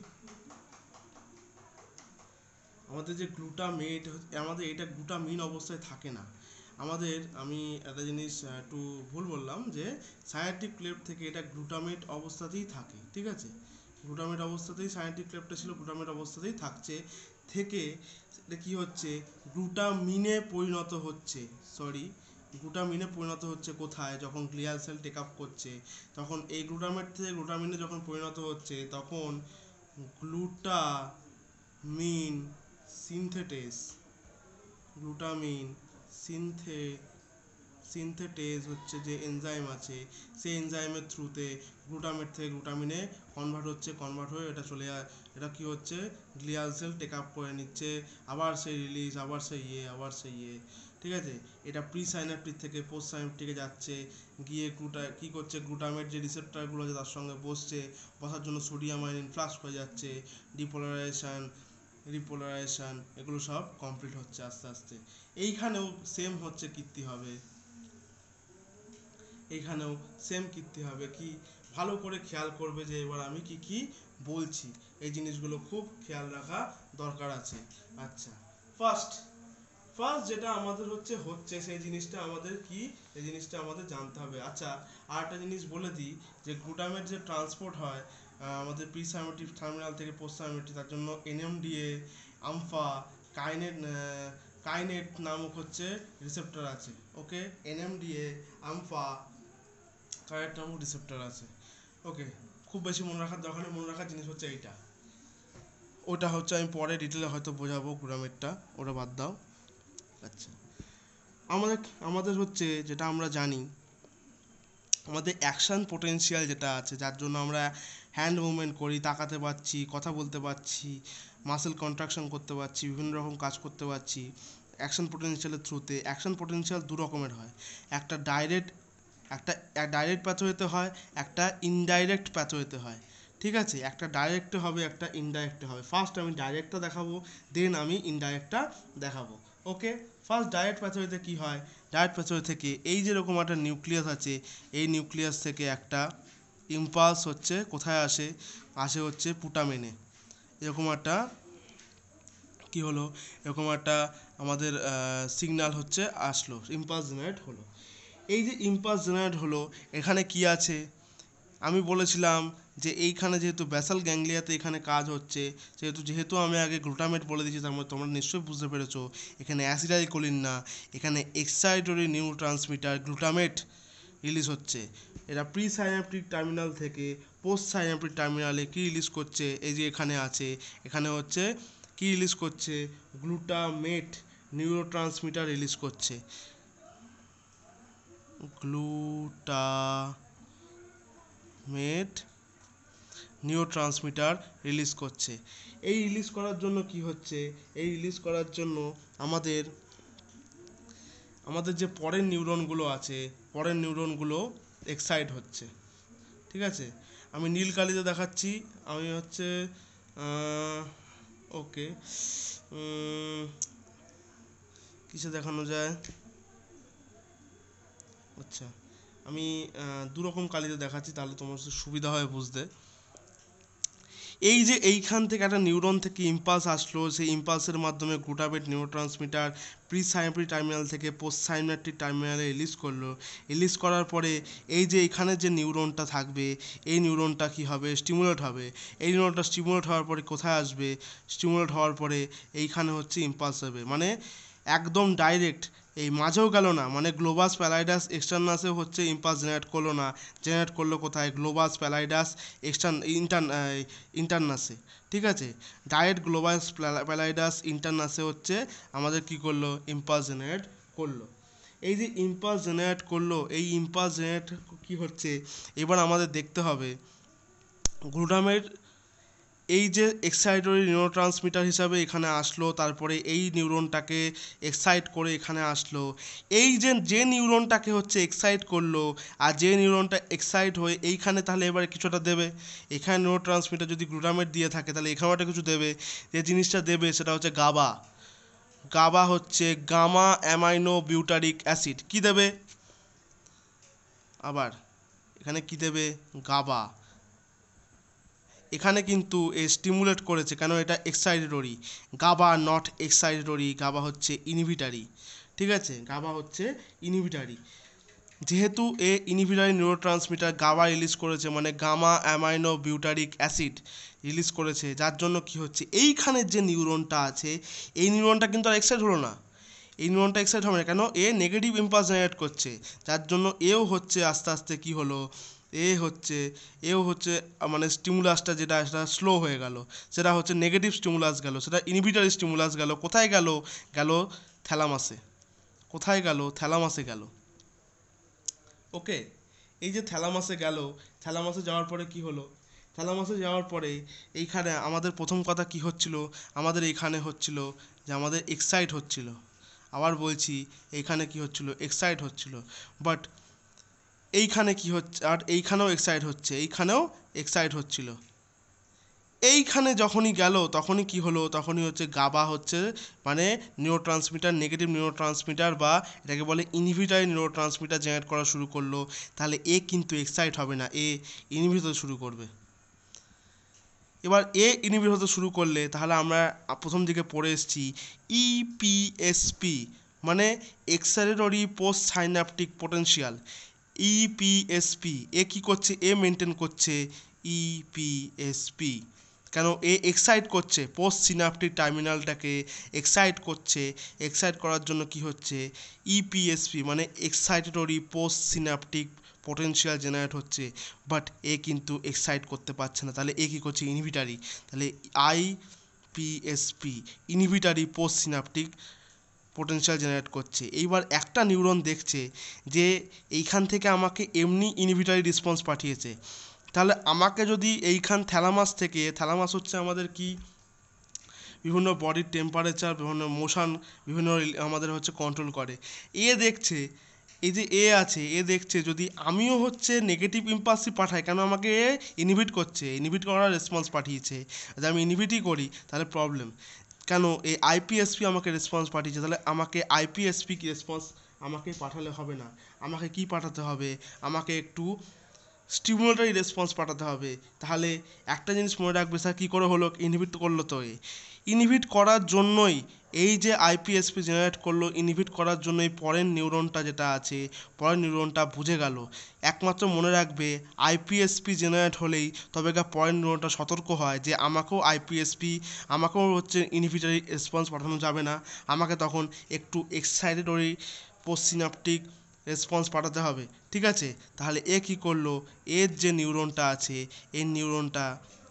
A: আমাদের যে গ্লুটামেট, আমাদের এটা গ্লুটামিন অবস্থায় থাকে না। আমি একটা জিনিস একটু ভুল বললাম, যে সাইন্যাপটিক ক্লেফট থেকে এটা গ্লুটামেট অবস্থাতেই থাকে, ঠিক আছে। গ্লুটামেট অবস্থাতেই সাইন্যাপটিক ক্লেফটটা ছিল, গ্লুটামেট অবস্থাতেই থাকছে, থেকে এটা কি হচ্ছে, গ্লুটামিনে পরিণত হচ্ছে, গ্লুটামিনে পরিণত হচ্ছে কোথায়, যখন গ্লিয়াল সেল টেক আপ করছে, তখন এই গ্লুটামেট থেকে গ্লুটামিনে যখন পরিণত হচ্ছে, তখন গ্লুটামিন সিনথেটেজ গ্লুটামিন সিনথেটেজ হচ্ছে যে এনজাইম আছে, সেই এনজাইমের থ্রুতে গ্লুটামেট থেকে গ্লুটামিনে কনভার্ট হয়ে এটা চলে যায়, এটা কি হচ্ছে, গ্লিয়াল সেল টেক আপ করে নিচ্ছে, আবার সেই রিলিজ, আবার সেই ঠিক আছে। এটা প্রি সাইন্যাপটিক থেকে পোস্ট সাইন্যাপটিকে যাচ্ছে, গিয়ে কি করছে, গ্লুটামেট যে রিসেপ্টরগুলো আছে তার সঙ্গে বসার জন্য সোডিয়াম আয়ন ইনফ্লাক্স হয়ে যাচ্ছে, রিপোলারাইজেশন এগুলো সব কমপ্লিট হচ্ছে আস্তে আস্তে। এইখানেও সেম হচ্ছে কীর্তি হবে, এইখানেও সেম কীর্তি হবে। কি ভালো করে খেয়াল করবে যে এবার আমি কি কি বলছি, এই জিনিসগুলো খুব খেয়াল রাখা দরকার আছে। আচ্ছা ফার্স্ট যেটা আমাদের হচ্ছে সেই জিনিসটা আমাদের কি, এই জিনিসটা আমাদের জানতে হবে। আচ্ছা আর একটা জিনিস বলে দিই, যে গ্লুটামেট যে ট্রান্সপোর্ট হয় আমাদের প্রি সাইন্যাপটিক টার্মিনাল থেকে পোস্ট সাইন্যাপটিক, তার জন্য এনএমডিএ, আমফা, কাইনেট নামক হচ্ছে রিসেপ্টর আছে। ওকে, এনএমডিএ, আমফা, কাইনেট নামক রিসেপ্টর আছে। ওকে, খুব বেশি মনে রাখার দরকার নেই, মনে রাখার জিনিস হচ্ছে এইটা, ওটা হচ্ছে আমি পরে ডিটেলে হয়তো বোঝাবো গ্লুটামেটটা, ওটা বাদ দাও। আচ্ছা আমাদের হচ্ছে যেটা আমরা জানি, আমাদের অ্যাকশন পোটেনশিয়াল যেটা আছে, যার জন্য আমরা হ্যান্ড মুভমেন্ট করি, তাকাতে পারছি, কথা বলতে পারছি, মাসেল কন্ট্রাকশন করতে পারছি, বিভিন্ন রকম কাজ করতে পারছি অ্যাকশন পোটেনশিয়ালের থ্রুতে। অ্যাকশন পোটেনশিয়াল দু রকমের হয়, একটা ডাইরেক্ট প্যাথওয়েতে হয়, একটা ইনডাইরেক্ট প্যাথওয়েতে হয়, ঠিক আছে। একটা ডাইরেক্টে হবে, একটা ইনডাইরেক্টে হবে। ফার্স্ট আমি ডাইরেক্টটা দেখাবো, দেন আমি ইনডাইরেক্টটা দেখাবো। ওকে, ফার্স্ট ডাইরেক্ট প্যাথওয়েতে কী হয়, ডাইরেক্ট প্যাথওয়ে থেকে এই যেরকম একটা নিউক্লিয়াস আছে, এই নিউক্লিয়াস থেকে একটা ইম্পালস হচ্ছে কোথায় আসে, হচ্ছে পুটামেনে। এরকম একটা কি হলো, এরকম একটা আমাদের সিগন্যাল হচ্ছে আসলো, ইম্পালস জেনারেট হলো। এই যে ইম্পালস জেনারেট হলো, এখানে কি আছে, আমি বলেছিলাম যে এইখানে যেহেতু ব্যাসাল গ্যাংলিয়াতে এখানে কাজ হচ্ছে, যেহেতু আমি আগে গ্লুটামেট বলে দিয়েছি, তার মধ্যে তোমরা নিশ্চয়ই বুঝতে পেরেছো এখানে অ্যাসিটাইলকোলিন না, এখানে এক্সাইটরি নিউরোট্রান্সমিটার গ্লুটামেট রিলিজ হচ্ছে। এটা প্রি সাইন্যাপটিক টার্মিনাল থেকে পোস্ট সাইন্যাপটিক টার্মিনালে কি রিলিজ করছে, এই যে এখানে আছে, এখানে হচ্ছে কি রিলিজ করছে, গ্লুটামেট নিউরোট্রান্সমিটার রিলিজ করছে, গ্লুটামেট নিউরোট্রান্সমিটার রিলিজ করছে। এই রিলিজ করার জন্য কি হচ্ছে, এই রিলিজ করার জন্য আমাদের যে পরের নিউরনগুলো আছে, পরের নিউরনগুলো এক্সাইট হচ্ছে। ঠিক আছে, আমি নীল কালিতে দেখাচ্ছি, আমি হচ্ছে ওকে কিসে দেখানো যায়, আচ্ছা আমি দুরকম কালিতে দেখাচ্ছি, তাহলে তোমার সুবিধা হয় বুঝতে। এই যে এইখান থেকে একটা নিউরন থেকে ইম্পালস আসলো, সেই ইম্পালসের মাধ্যমে glutamate neurotransmitter presynaptic terminal থেকে পোস্ট সাইন্যাপটিক টার্মিনালে রিলিজ করলো। রিলিজ করার পরে এই যে এখানে যে নিউরনটা থাকবে, এই নিউরনটা কি হবে, স্টিমুলেট হবে। এই নিউরনটা স্টিমুলেট হওয়ার পরে কোথায় আসবে, স্টিমুলেট হওয়ার পরে এইখানে হচ্ছে ইম্পালস হবে, মানে একদম ডাইরেক্ট এই মাঝেও গেল না, মানে গ্লোবাস প্যালাইডাস এক্সটার্নাসেও হচ্ছে ইম্পালস জেনারেট করলো না, জেনারেট করলো কোথায়, গ্লোবাস প্যালাইডাস ইন্টারনাসে। ঠিক আছে, ডাইরেক্ট গ্লোবাস প্যালাইডাস ইন্টারনাসে হচ্ছে আমাদের কি করলো, ইম্পালস জেনারেট করলো। এই যে ইম্পালস জেনারেট করলো, এই ইম্পালস জেনারেট কি হচ্ছে, এবার আমাদের দেখতে হবে গ্লুটামেট এই যে এক্সাইটরি নিউরোট্রান্সমিটার হিসাবে এখানে আসলো, তারপরে এই নিউরনটাকে এক্সাইট করে এখানে আসলো। এই যে নিউরনটাকে হচ্ছে এক্সাইট করলো, আর যে নিউরনটা এক্সাইট হয়ে এইখানে তাহলে এবারে কিছুটা দেবে, এখানে নিউরোট্রান্সমিটার যদি গ্লুটামেট দিয়ে থাকে তাহলে এখানেও একটা কিছু দেবে, যে জিনিসটা দেবে সেটা হচ্ছে গাবা। গাবা হচ্ছে গামা অ্যামাইনো বিউটারিক অ্যাসিড। কি দেবে, আবার এখানে কি দেবে, গাবা। এখানে কিন্তু এ স্টিমুলেট করেছে, কেন এটা excitatory, GABA not excitatory, GABA হচ্ছে ইনহিবিটারি। ঠিক আছে, গাবা হচ্ছে ইনহিবিটারি, যেহেতু এ ইনহিবিটারি নিউরোট্রান্সমিটার গাবা রিলিজ করেছে, মানে gamma amino butyric acid release করেছে, যার জন্য কি হচ্ছে, এইখানের যে নিউরনটা আছে, এই নিউরনটা কিন্তু আর এক্সাইট হলো না, এই নিউরনটা এক্সাইট হবে না, কেন এ নেগেটিভ ইম্পালস জেনারেট করছে, যার জন্য এও হচ্ছে আস্তে আস্তে কি হলো, এও হচ্ছে মানে স্টিমুলাসটা যেটা সেটা স্লো হয়ে গেল, সেটা হচ্ছে নেগেটিভ স্টিমুলাস গেল, সেটা ইনহিবিটরি স্টিমুলাস গেল, কোথায় গেল, থ্যালামাসে, কোথায় গেল, থ্যালামাসে গেল। ওকে, এই যে থ্যালামাসে গেল, থ্যালামাসে যাওয়ার পরে কি হলো, থ্যালামাসে যাওয়ার পরে এইখানে আমাদের প্রথম কথা কি হচ্ছিল, আমাদের এইখানে হচ্ছিল যে আমাদের এক্সাইট হচ্ছিল, আবার বলছি এইখানে কি হচ্ছিল, এক্সাইট হচ্ছিল, বাট এইখানে কি হচ্ছে, আর এইখানেও এক্সাইট হচ্ছে, এইখানেও এক্সাইট হচ্ছিল। এইখানে যখনই গেল তখনই কি হলো, তখনই হচ্ছে গাবা হচ্ছে মানে নিউরোট্রান্সমিটার, নেগেটিভ নিউরোট্রান্সমিটার বা এটাকে বলে ইনহিবিটরি নিউরোট্রান্সমিটার জেনারেট করা শুরু করলো, তাহলে এ কিন্তু এক্সাইট হবে না, এ ইনহিবিট হতে শুরু করবে। এবার এ ইনহিবিট হতে শুরু করলে তাহলে আমরা প্রথম দিকে পড়ে এসেছি ইপিএসপি, মানে excitatory post synaptic potential, EPSP. এ কী করছে, এ মেনটেন করছে ইপিএসপি, কেন এ এক্সাইট করছে পোস্ট সিনাপটিক টার্মিনালটাকে, এক্সাইট করছে, এক্সাইট করার জন্য কি হচ্ছে, ইপিএসপি মানে excitatory post synaptic potential generate হচ্ছে, বাট এ কিন্তু এক্সাইট করতে পারছে না, তাহলে এ কী করছে, ইনহিবিটারি, তাহলে IPSP inhibitory post synaptic potential generate করছে। এইবার একটা নিউরন দেখছে যে এইখান থেকে আমাকে এমনি ইনহিবিটরি রেসপন্স পাঠিয়েছে, তাহলে আমাকে যদি এইখান থ্যালামাস থেকে, থ্যালামাস হচ্ছে আমাদের কি, বিভিন্ন বডির টেম্পারেচার, বিভিন্ন মোশন, বিভিন্ন আমাদের হচ্ছে কন্ট্রোল করে, এ দেখছে, এই যে এ আছে, এ দেখছে যদি আমিও হচ্ছে নেগেটিভ ইম্পালসই পাঠাই, কেন আমাকে এ ইনহিবিট করছে, ইনহিবিট করার রেসপন্স পাঠিয়েছে, যদি আমি ইনহিবিটই করি তাহলে প্রবলেম, কেন এই আইপিএসপি আমাকে রেসপন্স পাঠিয়েছে, তাহলে আমাকে আইপিএসপি কি রেসপন্স আমাকে পাঠালে হবে না, আমাকে কি পাঠাতে হবে, আমাকে একটু স্টিমুলেটরি রেসপন্স পাঠাতে হবে। তাহলে একটা জিনিস মনে রাখবে, স্যার কী করে হলো, ইনহিবিট করলো তো ইনহিবিট করার জন্যই এই যে আইপিএসপি জেনারেট করলো, ইনহিবিট করার জন্যই পরের নিউরনটা যেটা আছে, পরের নিউরনটা বুঝে গেল। একমাত্র মনে রাখবে আইপিএসপি জেনারেট হলেই তবে পরের নিউরনটা সতর্ক হয় যে আমাকেও হচ্ছে ইনহিবিটরি রেসপন্স পাঠানো যাবে না, আমাকে তখন একটু এক্সাইটেটরি পোস্টসিনাপটিক রেসপন্স পাঠাতে হবে। ঠিক আছে, তাহলে এ কী করলো, এর যে নিউরনটা আছে, এই নিউরনটা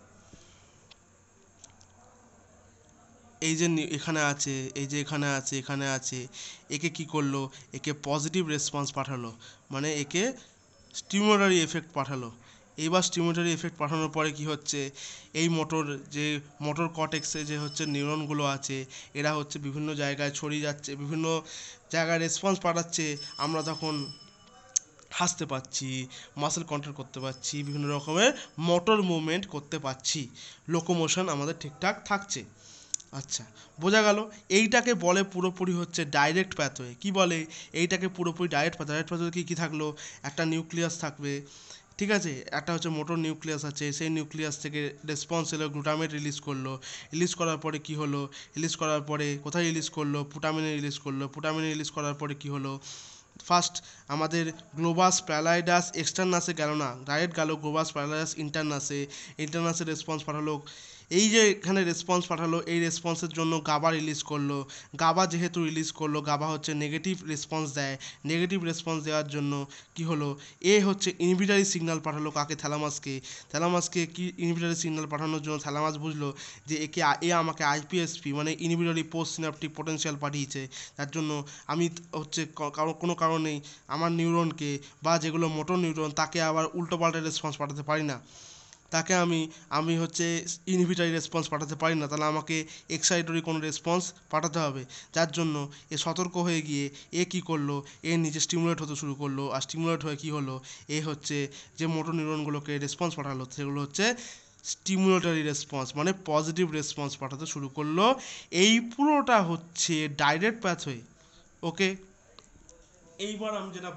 A: এই যে এখানে আছে, এই যে এখানে আছে, একে কি করলো, একে পজিটিভ রেসপন্স পাঠালো, মানে একে স্টিমুলেটরি এফেক্ট পাঠালো। এইবার স্টিমুলেটরি এফেক্ট পাঠানোর পরে কি হচ্ছে, এই মোটর কর্টেক্সে যে হচ্ছে নিউরনগুলো আছে, এরা হচ্ছে বিভিন্ন জায়গায় ছড়িয়ে যাচ্ছে, বিভিন্ন জায়গায় রেসপন্স পাঠাচ্ছে, আমরা তখন হাসতে পারছি, মাসেল কন্ট্রোল করতে পারছি, বিভিন্ন রকমের মোটর মুভমেন্ট করতে পারছি, লোকোমোশন আমাদের ঠিকঠাক থাকছে। আচ্ছা, বোঝা গেল। এইটাকে বলে পুরোপুরি হচ্ছে ডাইরেক্ট প্যাথওয়ে। কি বলে, এইটাকে পুরোপুরি ডাইরেক্ট প্যাথওয়ে কি থাকলো, একটা নিউক্লিয়াস থাকবে, ঠিক আছে, একটা হচ্ছে মোটর নিউক্লিয়াস আছে, সেই নিউক্লিয়াস থেকে রেসপন্স এলো, গ্লুটামেট রিলিজ করার পরে কি হলো, রিলিজ করার পরে কোথায় রিলিজ করলো, পুটামিনে রিলিজ করার পরে কি হলো, ফার্স্ট আমাদের গ্লোবাস প্যালাইডাস এক্সটার্নাসে গেল না, ডাইরেক্ট গেল গ্লোবাস প্যালাইডাস ইন্টারনাসে রেসপন্স পাঠালো। এই যে এখানে রেসপন্স পাঠালো, এই রেসপন্সের জন্য গাবা রিলিজ করলো, গাবা যেহেতু রিলিজ করলো, গাবা হচ্ছে নেগেটিভ রেসপন্স দেয়, নেগেটিভ রেসপন্স দেওয়ার জন্য কি হলো, এ হচ্ছে ইনহিবিটরি সিগন্যাল পাঠালো কাকে, থ্যালামাসকে কি ইনহিবিটরি সিগন্যাল পাঠানোর জন্য থ্যালামাস বুঝলো যে আমাকে আইপিএসপি মানে ইনহিবিটরি পোস্ট সিনাপটিক পোটেনশিয়াল পাঠিয়েছে, তার জন্য আমি হচ্ছে কোনো কারণেই আমার নিউরনকে বা যেগুলো মোটর নিউরন তাকে আবার উল্টোপাল্টা রেসপন্স পাঠাতে পারি না, তাকে আমি হচ্ছে ইনহিবিটরি রেসপন্স পাঠাতে পারি না, তাহলে আমাকে এক্সাইটরি কোনো রেসপন্স পাঠাতে হবে। যার জন্য এ সতর্ক হয়ে গিয়ে এ কী করলো, এ নিজে স্টিমুলেট হতে শুরু করলো, আর স্টিমুলেট হয়ে কী হলো, এ হচ্ছে যে মোটর নিউরনগুলোকে রেসপন্স পাঠালো সেগুলো হচ্ছে স্টিমুলেটরি রেসপন্স মানে পজিটিভ রেসপন্স পাঠাতে শুরু করলো। এই পুরোটা হচ্ছে ডাইরেক্ট প্যাথওয়ে। ওকে, এইবার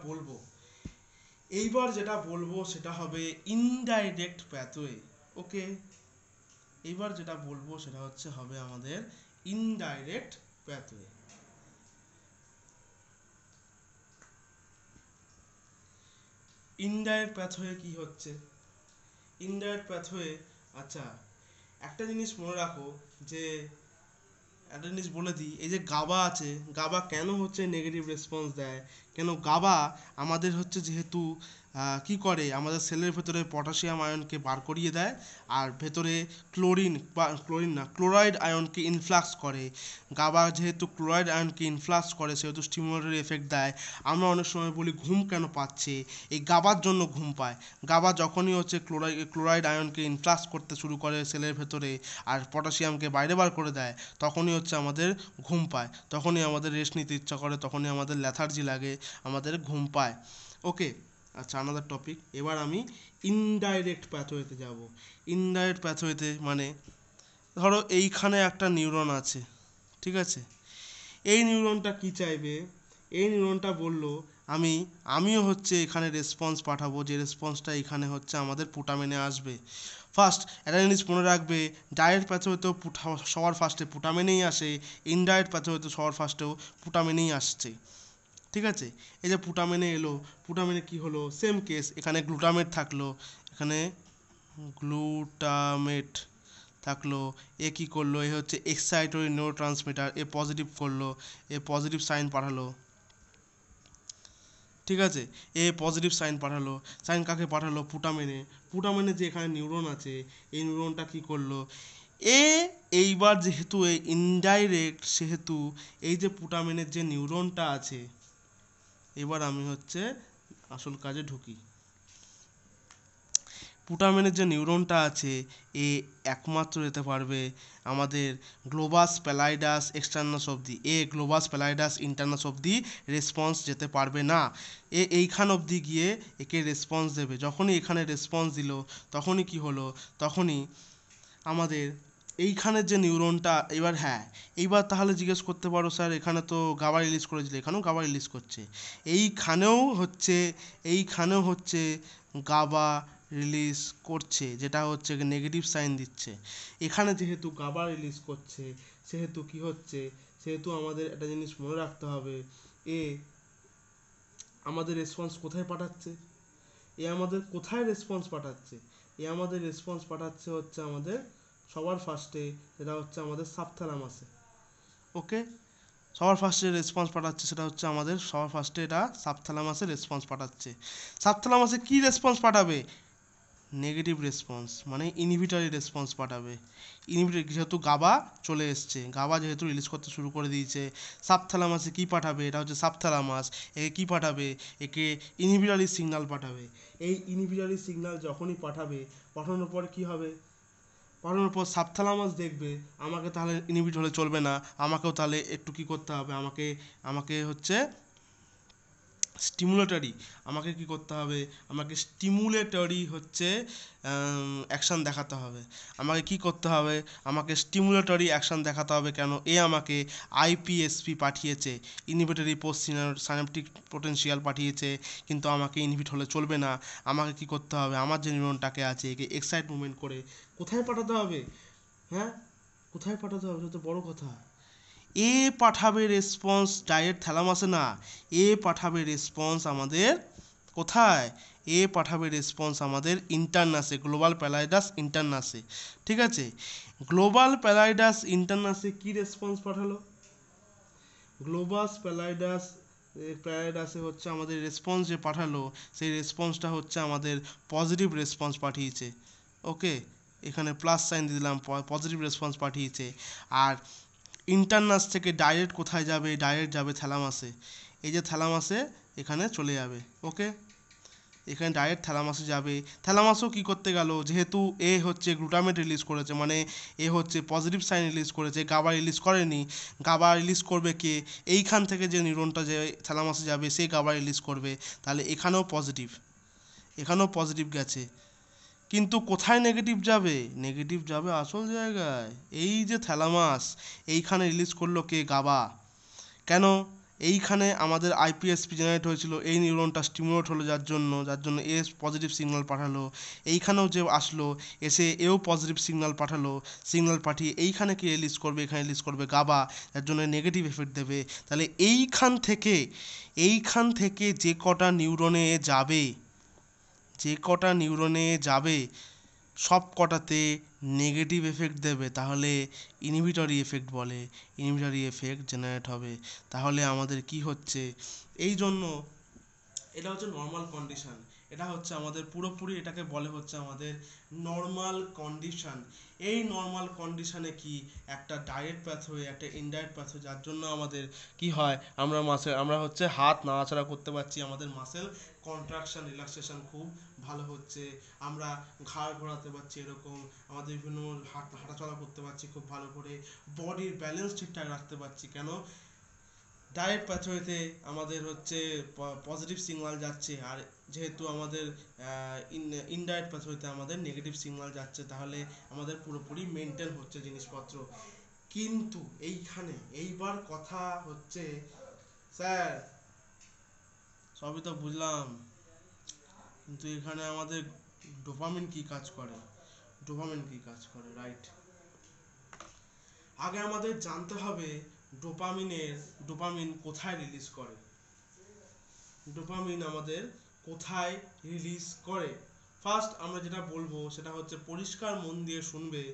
A: যেটা বলবো সেটা হবে ইনডাইরেক্ট প্যাথওয়ে। ওকে, এইবার যেটা বলবো সেটা হবে আমাদের ইনডাইরেক্ট প্যাথওয়ে। ইনডাইরেক্ট প্যাথওয়ে কি হচ্ছে, ইনডাইরেক্ট প্যাথওয়ে, আচ্ছা একটা জিনিস মনে রাখো, যে একটা জিনিস বলে দিই, এই যে গাবা আছে, গাবা কেন হচ্ছে নেগেটিভ রেসপন্স দেয়, কেন গাবা আমাদের হচ্ছে যেহেতু কি করে, আমাদের সেলের ভেতরে পটাশিয়াম আয়নকে বার করিয়ে দেয়, আর ভেতরে ক্লোরাইড আয়নকে ইনফ্লাক্স করে। গাবা যেহেতু ক্লোরাইড আয়নকে ইনফ্লাক্স করে সেহেতু স্টিমুলেটরি এফেক্ট দেয়। আমরা অনেক সময় বলি ঘুম কেন পাচ্ছে, এই গাবার জন্য ঘুম পায়। গাবা যখনই হচ্ছে ক্লোরাইড আয়নকে ইনফ্লাক্স করতে শুরু করে সেলের ভেতরে আর পটাশিয়ামকে বাইরে বার করে দেয়, তখনই হচ্ছে আমাদের ঘুম পায়, তখনই আমাদের রেস্ট নিতে ইচ্ছা করে, তখনই আমাদের ল্যাথার্জি লাগে, আমাদের ঘুম পায়। ওকে, আচ্ছা আনাদার টপিক। এবার আমি ইনডাইরেক্ট প্যাথওয়েতে যাব। ইনডাইরেক্ট প্যাথওয়েতে মানে ধরো এইখানে একটা নিউরন আছে, ঠিক আছে, এই নিউরনটা কি চাইবে, এই নিউরনটা বলল আমিও হচ্ছে এখানে রেসপন্স পাঠাবো, যে রেসপন্সটা এখানে হচ্ছে আমাদের পুটামেনে আসবে। ফার্স্ট একটা জিনিস মনে রাখবে, ডাইরেক্ট প্যাথওয়েতেও সবার ফার্স্টে পুটামেনেই আসে, ইনডাইরেক্ট প্যাথওয়েতে সবার ফার্স্টেও পুটামেনেই আসছে। ঠিক আছে, এই যে পুটামেনে এলো, পুটামেনে কি হলো, সেম কেস, এখানে গ্লুটামেট থাকলো, এখানে গ্লুটামেট থাকলো, এ কি করলো, এ হচ্ছে এক্সাইটরি নিউরোট্রান্সমিটার, এ পজিটিভ করলো, এ পজিটিভ সাইন পাঠালো, ঠিক আছে, এ পজিটিভ সাইন পাঠালো, সাইন কাকে পাঠালো, পুটামেনে যে এখানে নিউরন আছে, এই নিউরনটা কি করলো, এইবার যেহেতু এই ইনডাইরেক্ট, সেহেতু এই যে পুটামেনের যে নিউরনটা আছে, এবার আমি হচ্ছে আসল কাজে ঢুকি। পুটামেনের যে নিউরনটা আছে, এ একমাত্র যেতে পারবে আমাদের গ্লোবাস প্যালাইডাস এক্সটার্নাস অবধি, গ্লোবাস প্যালাইডাস ইন্টারনাস অবধি রেসপন্স যেতে পারবে না। এইখান অবধি গিয়ে একে রেসপন্স দেবে, যখনই এখানে রেসপন্স দিল তখনই কি হলো, তখনই আমাদের এইখানে যে নিউরনটা এবার, হ্যাঁ এইবার তাহলে জিজ্ঞেস করতে পারো স্যার এখানে তো গাবা রিলিজ করেছিল, এখানেও গাবা রিলিজ করছে, এইখানেও হচ্ছে এইখানেও হচ্ছে গাবা রিলিজ করছে, যেটা হচ্ছে নেগেটিভ সাইন দিচ্ছে। এখানে যেহেতু গাবা রিলিজ করছে সেহেতু কি হচ্ছে, সেহেতু আমাদের একটা জিনিস মনে রাখতে হবে, এ আমাদের রেসপন্স কোথায় পাঠাচ্ছে, এ আমাদের কোথায় রেসপন্স পাঠাচ্ছে, এ আমাদের রেসপন্স পাঠাচ্ছে হচ্ছে আমাদের সবার ফার্স্টে, যেটা হচ্ছে আমাদের সাবথ্যালামাসে। ওকে, সবার ফার্স্টে রেসপন্স পাঠাচ্ছে সেটা হচ্ছে আমাদের সবার ফার্স্টে এটা সাবথ্যালামাসে রেসপন্স পাঠাচ্ছে। সাবথ্যালামাসে কি রেসপন্স পাঠাবে, নেগেটিভ রেসপন্স, মানে ইনহিবিটরি রেসপন্স পাঠাবে। ইনহিবিটরি যেহেতু গাবা চলে এসছে, গাবা যেহেতু রিলিজ করতে শুরু করে দিয়েছে, সাবথ্যালামাসে কি পাঠাবে, এটা হচ্ছে সাবথ্যালামাস, একে কি পাঠাবে, একে ইনহিবিটরি সিগন্যাল পাঠাবে। এই ইনহিবিটরি সিগন্যাল যখনই পাঠাবে, পাঠানোর পর কি হবে, পাঠানোর পর সাবথ্যালামাস দেখবে আমাকে তাহলে ইনহিবিট হলে চলবে না, আমাকেও তাহলে একটু কি করতে হবে, আমাকে আমাকে হচ্ছে স্টিমুলেটরি, আমাকে কি করতে হবে, আমাকে স্টিমুলেটরি হচ্ছে অ্যাকশান দেখাতে হবে। আমাকে কি করতে হবে, আমাকে স্টিমুলেটরি অ্যাকশান দেখাতে হবে। কেন, এ আমাকে আইপিএসপি পাঠিয়েছে, ইনহিবিটরি পোস্ট সাইন্যাপটিক পোটেনশিয়াল পাঠিয়েছে, কিন্তু আমাকে ইনহিবিট হলে চলবে না। আমাকে কি করতে হবে, আমার যে নিউরনটাকে আছে একে এক্সাইট মুভমেন্ট করে কোথায় পাঠাতে হবে, হ্যাঁ কোথায় পাঠাতে হবে, সেটা তো বড় কথা। এ পাঠাবে রেসপন্স ডাইরেক্ট থ্যালামাসে না, এ পাঠাবে রেসপন্স আমাদের কোথায়, এ পাঠাবে রেসপন্স আমাদের ইন্টারনাসে, গ্লোবাল প্যালাইডাস ইন্টারনাসে। ঠিক আছে, গ্লোবাল প্যালাইডাস ইন্টারনাসে কি রেসপন্স পাঠালো, গ্লোবাস প্যালাইডাস প্যারাডাসে হচ্ছে আমাদের রেসপন্স যে পাঠালো, সেই রেসপন্সটা হচ্ছে আমাদের পজিটিভ রেসপন্স পাঠিয়েছে। ওকে, এখানে প্লাস সাইন দিয়ে দিলাম, পজিটিভ রেসপন্স পাঠিয়েছে। আর ইন্টারনাস থেকে ডাইরেক্ট কোথায় যাবে, ডাইরেক্ট যাবে থ্যালামাসে, এই যে থ্যালামাসে এখানে চলে যাবে। ওকে, এখানে ডাইরেক্ট থ্যালামাসে যাবে। থ্যালামাসও কী করতে গেল, যেহেতু এ হচ্ছে গ্লুটামেট রিলিজ করেছে, মানে এ হচ্ছে পজিটিভ সাইন রিলিজ করেছে, গাবা রিলিজ করেনি। গাবা রিলিজ করবে কে, এইখান থেকে যে নিউরনটা যে থ্যালামাসে যাবে সে গাবা রিলিজ করবে, তাহলে এখানেও পজিটিভ, এখানেও পজিটিভ গেছে। কিন্তু কোথায় নেগেটিভ যাবে, নেগেটিভ যাবে আসল জায়গায়, এই যে থ্যালামাস, এইখানে রিলিজ করলো কে, গাবা। কেন, এইখানে আমাদের আইপিএসপি জেনারেট হয়েছিল, এই নিউরনটা স্টিমুলেট হলো যার জন্য এ পজিটিভ সিগন্যাল পাঠালো। এইখানেও যে আসলো, এসে এও পজিটিভ সিগন্যাল পাঠালো, সিগন্যাল পাঠিয়ে এইখানে কি রিলিজ করবে, এখানে রিলিজ করবে গাবা, যার জন্য নেগেটিভ এফেক্ট দেবে। তাহলে এইখান থেকে যে কটা নিউরনে যাবে, যে কটা নিউরনে যাবে সব কটাতে নেগেটিভ এফেক্ট দেবে, তাহলে ইনহিবিটরি এফেক্ট বলে, ইনহিবিটরি এফেক্ট জেনারেট হবে। তাহলে আমাদের কি হচ্ছে, এই জন্য এটা হচ্ছে নর্মাল কন্ডিশন, এটা হচ্ছে আমাদের পুরোপুরি এটাকে বলে হচ্ছে আমাদের নর্মাল কন্ডিশন। এই নর্মাল কন্ডিশনে কি একটা ডাইরেক্ট প্যাথওয়ে, একটা ইনডাইরেক্ট প্যাথওয়ে, যার জন্য আমাদের কি হয়, আমরা হচ্ছে হাত নাড়াচাড়া করতে পারছি, আমাদের মাসেল কন্ট্রাকশন রিল্যাক্সেশন খুব ভালো হচ্ছে, আমরা ঘাড় ঘোরাতে পারছি এরকম, আমাদের বিভিন্ন হাঁটাচলা করতে পারছি খুব ভালো করে, বডির ব্যালেন্স ঠিকঠাক রাখতে পারছি। কেন, ডাইরেক্ট পাথওয়েতে আমাদের হচ্ছে পজিটিভ সিগন্যাল যাচ্ছে, আর যেহেতু আমাদের ইনডাইরেক্ট পাথওয়েতে আমাদের নেগেটিভ সিগন্যাল যাচ্ছে, তাহলে আমাদের পুরোপুরি মেনটেন হচ্ছে জিনিসপত্র। কিন্তু এইখানে এইবার কথা হচ্ছে, স্যার সবই তো বুঝলাম, কিন্তু এখানে আমাদের ডোপামিন কি কাজ করে, ডোপামিন কি কাজ করে, রাইট। আগে আমাদের জানতে হবে ডোপামিন কোথায় রিলিজ করে, ডোপামিন আমাদের কোথায় রিলিজ করে। ফার্স্ট আমরা যেটা বলবো সেটা হচ্ছে, পরিষ্কার মন দিয়ে শুনবে।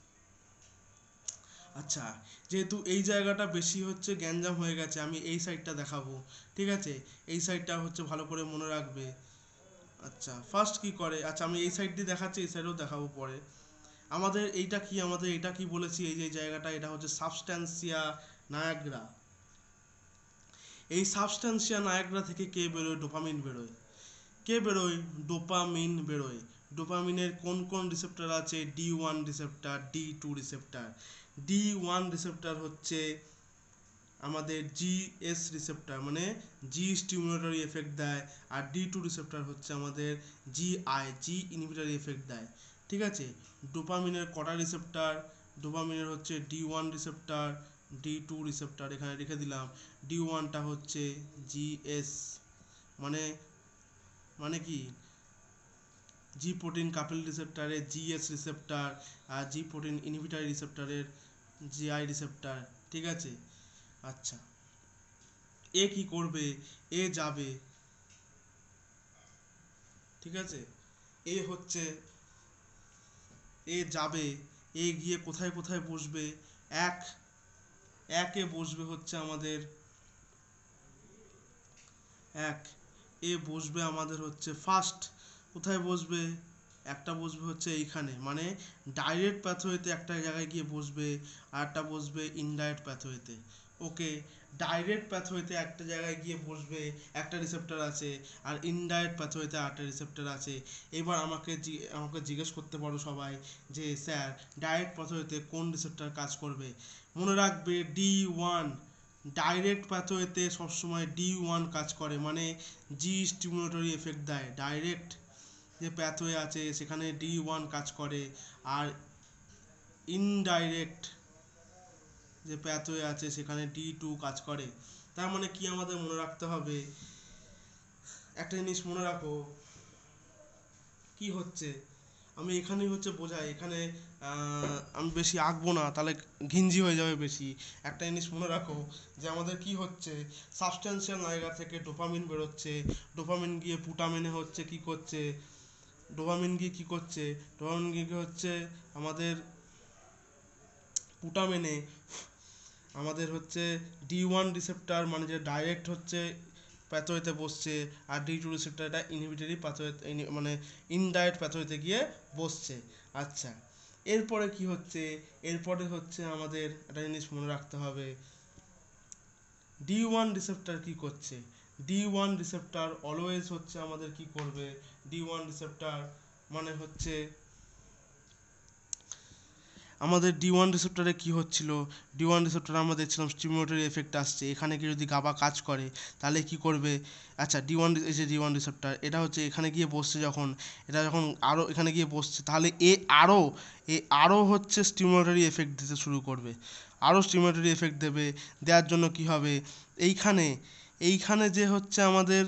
A: আচ্ছা, যেহেতু এই জায়গাটা বেশি হচ্ছে গ্যাঞ্জাম হয়ে গেছে, আমি এই সাইডটা দেখাবো, ঠিক আছে, এই সাইডটা হচ্ছে ভালো করে মনে রাখবে। আচ্ছা, ফার্স্ট কি করে, আচ্ছা আমি এই সাইড দিয়ে দেখাচ্ছি, এই সাইডেও দেখাবো পরে। আমাদের এটা কি বলেছি, এই যে জায়গাটা, এটা হচ্ছে সাবস্ট্যান্সিয়া নায়াগ্রা। এই সাবস্ট্যান্সিয়া নায়াগ্রা থেকে কে বেরোয়, ডোপামিন বেরোয়। কে বেরোয়, ডোপামিন বেরোয়। ডোপামিনের কোন কোন রিসেপ্টর আছে, D1 receptor, D2 receptor. D1 receptor হচ্ছে আমাদের জিএস রিসেপ্টর, মানে জি স্টিমুলেটরি এফেক্ট দেয়, আর D2 রিসেপ্টর হচ্ছে আমাদের জি ইনহিবিটরি এফেক্ট দেয়। ঠিক আছে, ডোপামিনের কটা রিসেপ্টর, ডোপামিনের হচ্ছে D1 রিসেপ্টর, D2 রিসেপ্টর এখানে রেখে দিলাম। D1টা হচ্ছে GS, মানে মানে কি জি প্রোটিন কাপল রিসেপ্টরের GS রিসেপ্টর, আর জি প্রোটিন ইনহিবিটরি রিসেপ্টরের GI রিসেপ্টর, ঠিক আছে। আচ্ছা, এ কি করবে, এ যাবে, ঠিক আছে, এ হচ্ছে এ যাবে, এ গিয়ে কোথায় কোথায় বসবে, এক একে বসবে হচ্ছে আমাদের এক, এ বসবে আমাদের হচ্ছে ফার্স্ট, কোথায় বসবে, একটা বসবে হচ্ছে এইখানে, মানে ডাইরেক্ট প্যাথওয়েতে একটা জায়গায় গিয়ে বসবে, আর একটা বসবে ইনডাইরেক্ট প্যাথওয়েতে। ওকে, ডাইরেক্ট প্যাথওয়েতে একটা জায়গায় গিয়ে বসবে, একটা রিসেপ্টর আছে, আর ইনডাইরেক্ট প্যাথওয়েতে একটা রিসেপ্টর আছে। এবার আমাকে জিজ্ঞেস করতে পারো সবাই যে স্যার ডাইরেক্ট প্যাথওয়েতে কোন রিসেপ্টর কাজ করবে। মনে রাখবে D1, ডাইরেক্ট প্যাথওয়েতে সবসময় D1 কাজ করে, মানে জি স্টিমুলেটরি এফেক্ট দেয়। ডাইরেক্ট যে প্যাথওয়ে আছে সেখানে D1 কাজ করে, আর ইনডাইরেক্ট যে প্যাথওয়ে আছে সেখানে D2 কাজ করে। তার মানে কি আমাদের মনে রাখতে হবে, একটা জিনিস মনে রাখো, কি হচ্ছে আমি এখানেই হচ্ছে বোঝাই, এখানে আমি বেশি আঁকবো না, তাহলে ঘিঞ্জি হয়ে যাবে বেশি। একটা জিনিস মনে রাখো যে আমাদের কি হচ্ছে, সাবস্টেন্সিয়াল জায়গা থেকে ডোপামিন বেরোচ্ছে, ডোপামিন গিয়ে পুটামিনে হচ্ছে কি করছে, ডোপামিন গিয়ে কি করছে, ডোপামিন গিয়ে হচ্ছে আমাদের পুটামিনে আমাদের হচ্ছে D1 রিসেপ্টর, মানে যে ডাইরেক্ট হচ্ছে প্যাথওয়েতে বসছে, আর D2 রিসেপ্টর এটা ইনহিবিটরি প্যাথওয়েতে, মানে ইনডাইরেক্ট প্যাথওয়েতে গিয়ে বসছে। আচ্ছা, এরপরে কি হচ্ছে, এরপরে হচ্ছে আমাদের একটা জিনিস মনে রাখতে হবে, D1 রিসেপ্টর কি করছে, D1 রিসেপ্টর অলওয়েজ হচ্ছে আমাদের কি করবে, D1 রিসেপ্টর মানে হচ্ছে আমাদের D1 রিসেপ্টরে কি হচ্ছিল, D1 রিসেপ্টরে আমরা দেখছিলাম স্টিমুলেটরি এফেক্ট আসছে, এখানে কি যদি গাবা কাজ করে তাহলে কি করবে। আচ্ছা, এই যে D1 রিসেপ্টর এটা হচ্ছে এখানে গিয়ে বসছে, যখন এটা যখন আরও এখানে গিয়ে বসছে, তাহলে আরও হচ্ছে স্টিমুলেটরি এফেক্ট দিতে শুরু করবে, আরও স্টিমুলেটরি এফেক্ট দেবে। দেওয়ার জন্য কি হবে, এইখানে এইখানে যে হচ্ছে আমাদের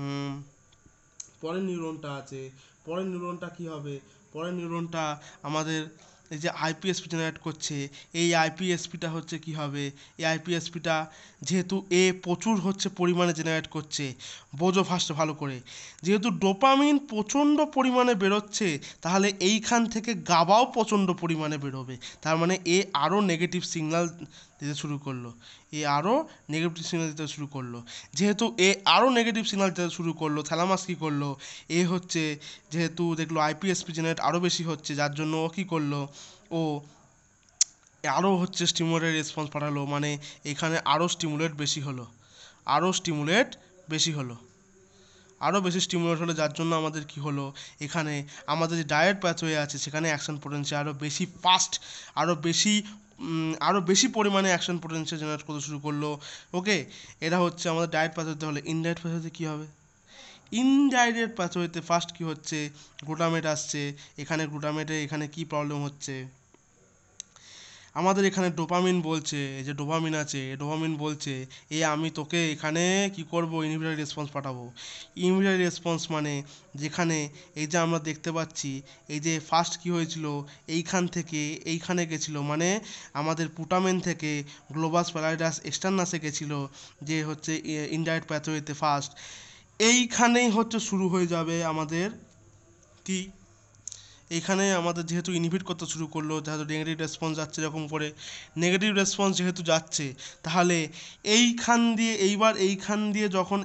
A: পরের নিউরনটা আছে, পরের নিউরনটা কি হবে, পরের নিউরনটা আমাদের এই যে আইপিএসপি জেনারেট করছে, এই আইপিএসপিটা হচ্ছে কি হবে, এই আইপিএসপিটা যেহেতু প্রচুর হচ্ছে পরিমাণে জেনারেট করছে, বোঝো ফার্স্টে ভালো করে, যেহেতু ডোপামিন প্রচণ্ড পরিমাণে বেরোচ্ছে, তাহলে এইখান থেকে গাবাও প্রচণ্ড পরিমাণে বেরোবে। তার মানে আরও নেগেটিভ সিগন্যাল দিতে শুরু করলো, আরও নেগেটিভ সিগন্যাল দিতে শুরু করলো। যেহেতু আরও নেগেটিভ সিগন্যাল দিতে শুরু করলো, থ্যালামাস কী করলো, হচ্ছে যেহেতু দেখলো আইপিএসপি জেনারেট আরও বেশি হচ্ছে, যার জন্য ও কী করলো, ও আরও হচ্ছে স্টিমুলেটের রেসপন্স পাঠালো, মানে এখানে আরও স্টিমুলেট বেশি হলো, আরও স্টিমুলেট বেশি হলো, আরও বেশি স্টিমুলেট হলো, যার জন্য আমাদের কি হলো, এখানে আমাদের যে ডায়েট প্যাথওয়ে আছে সেখানে অ্যাকশন পোটেনশিয়াল আরও বেশি ফাস্ট, আরও বেশি পরিমাণে অ্যাকশন পোটেনশিয়াল জেনারেট করতে শুরু করলো। ওকে, এটা হচ্ছে আমাদের ডায়েট প্যাথওয়েতে। হলে ইনডাইরেক্ট প্যাথওয়েতে কী হবে, ইনডাইরেক্ট প্যাথওয়েতে ফার্স্ট কী হচ্ছে, গ্লুটামেট আসছে, এখানে কি প্রবলেম হচ্ছে, আমাদের এখানে ডোপামিন বলছে, এই যে ডোপামিন আছে, ডোপামিন বলছে আমি তোকে এখানে কি করব, ইনহিবিটরি রেসপন্স পাঠাবো। ইনহিবিটরি রেসপন্স মানে যেখানে এই যে আমরা দেখতে পাচ্ছি, এই যে ফার্স্ট কি হয়েছিল, এইখান থেকে এইখানে গেছিলো, মানে আমাদের পুটামেন থেকে গ্লোবাস প্যালাইডাস এক্সটার্নাসে গেছিলো, যে হচ্ছে ইনডাইরেক্ট প্যাথওয়েতে ফার্স্ট, এইখানেই হচ্ছে শুরু হয়ে যাবে আমাদের কি, এইখানে আমাদের যেহেতু ইনহিবিট করতে শুরু করলো, যেহেতু নেগেটিভ রেসপন্স যাচ্ছে, এরকম করে নেগেটিভ রেসপন্স যেহেতু যাচ্ছে, তাহলে এইখান দিয়ে যখন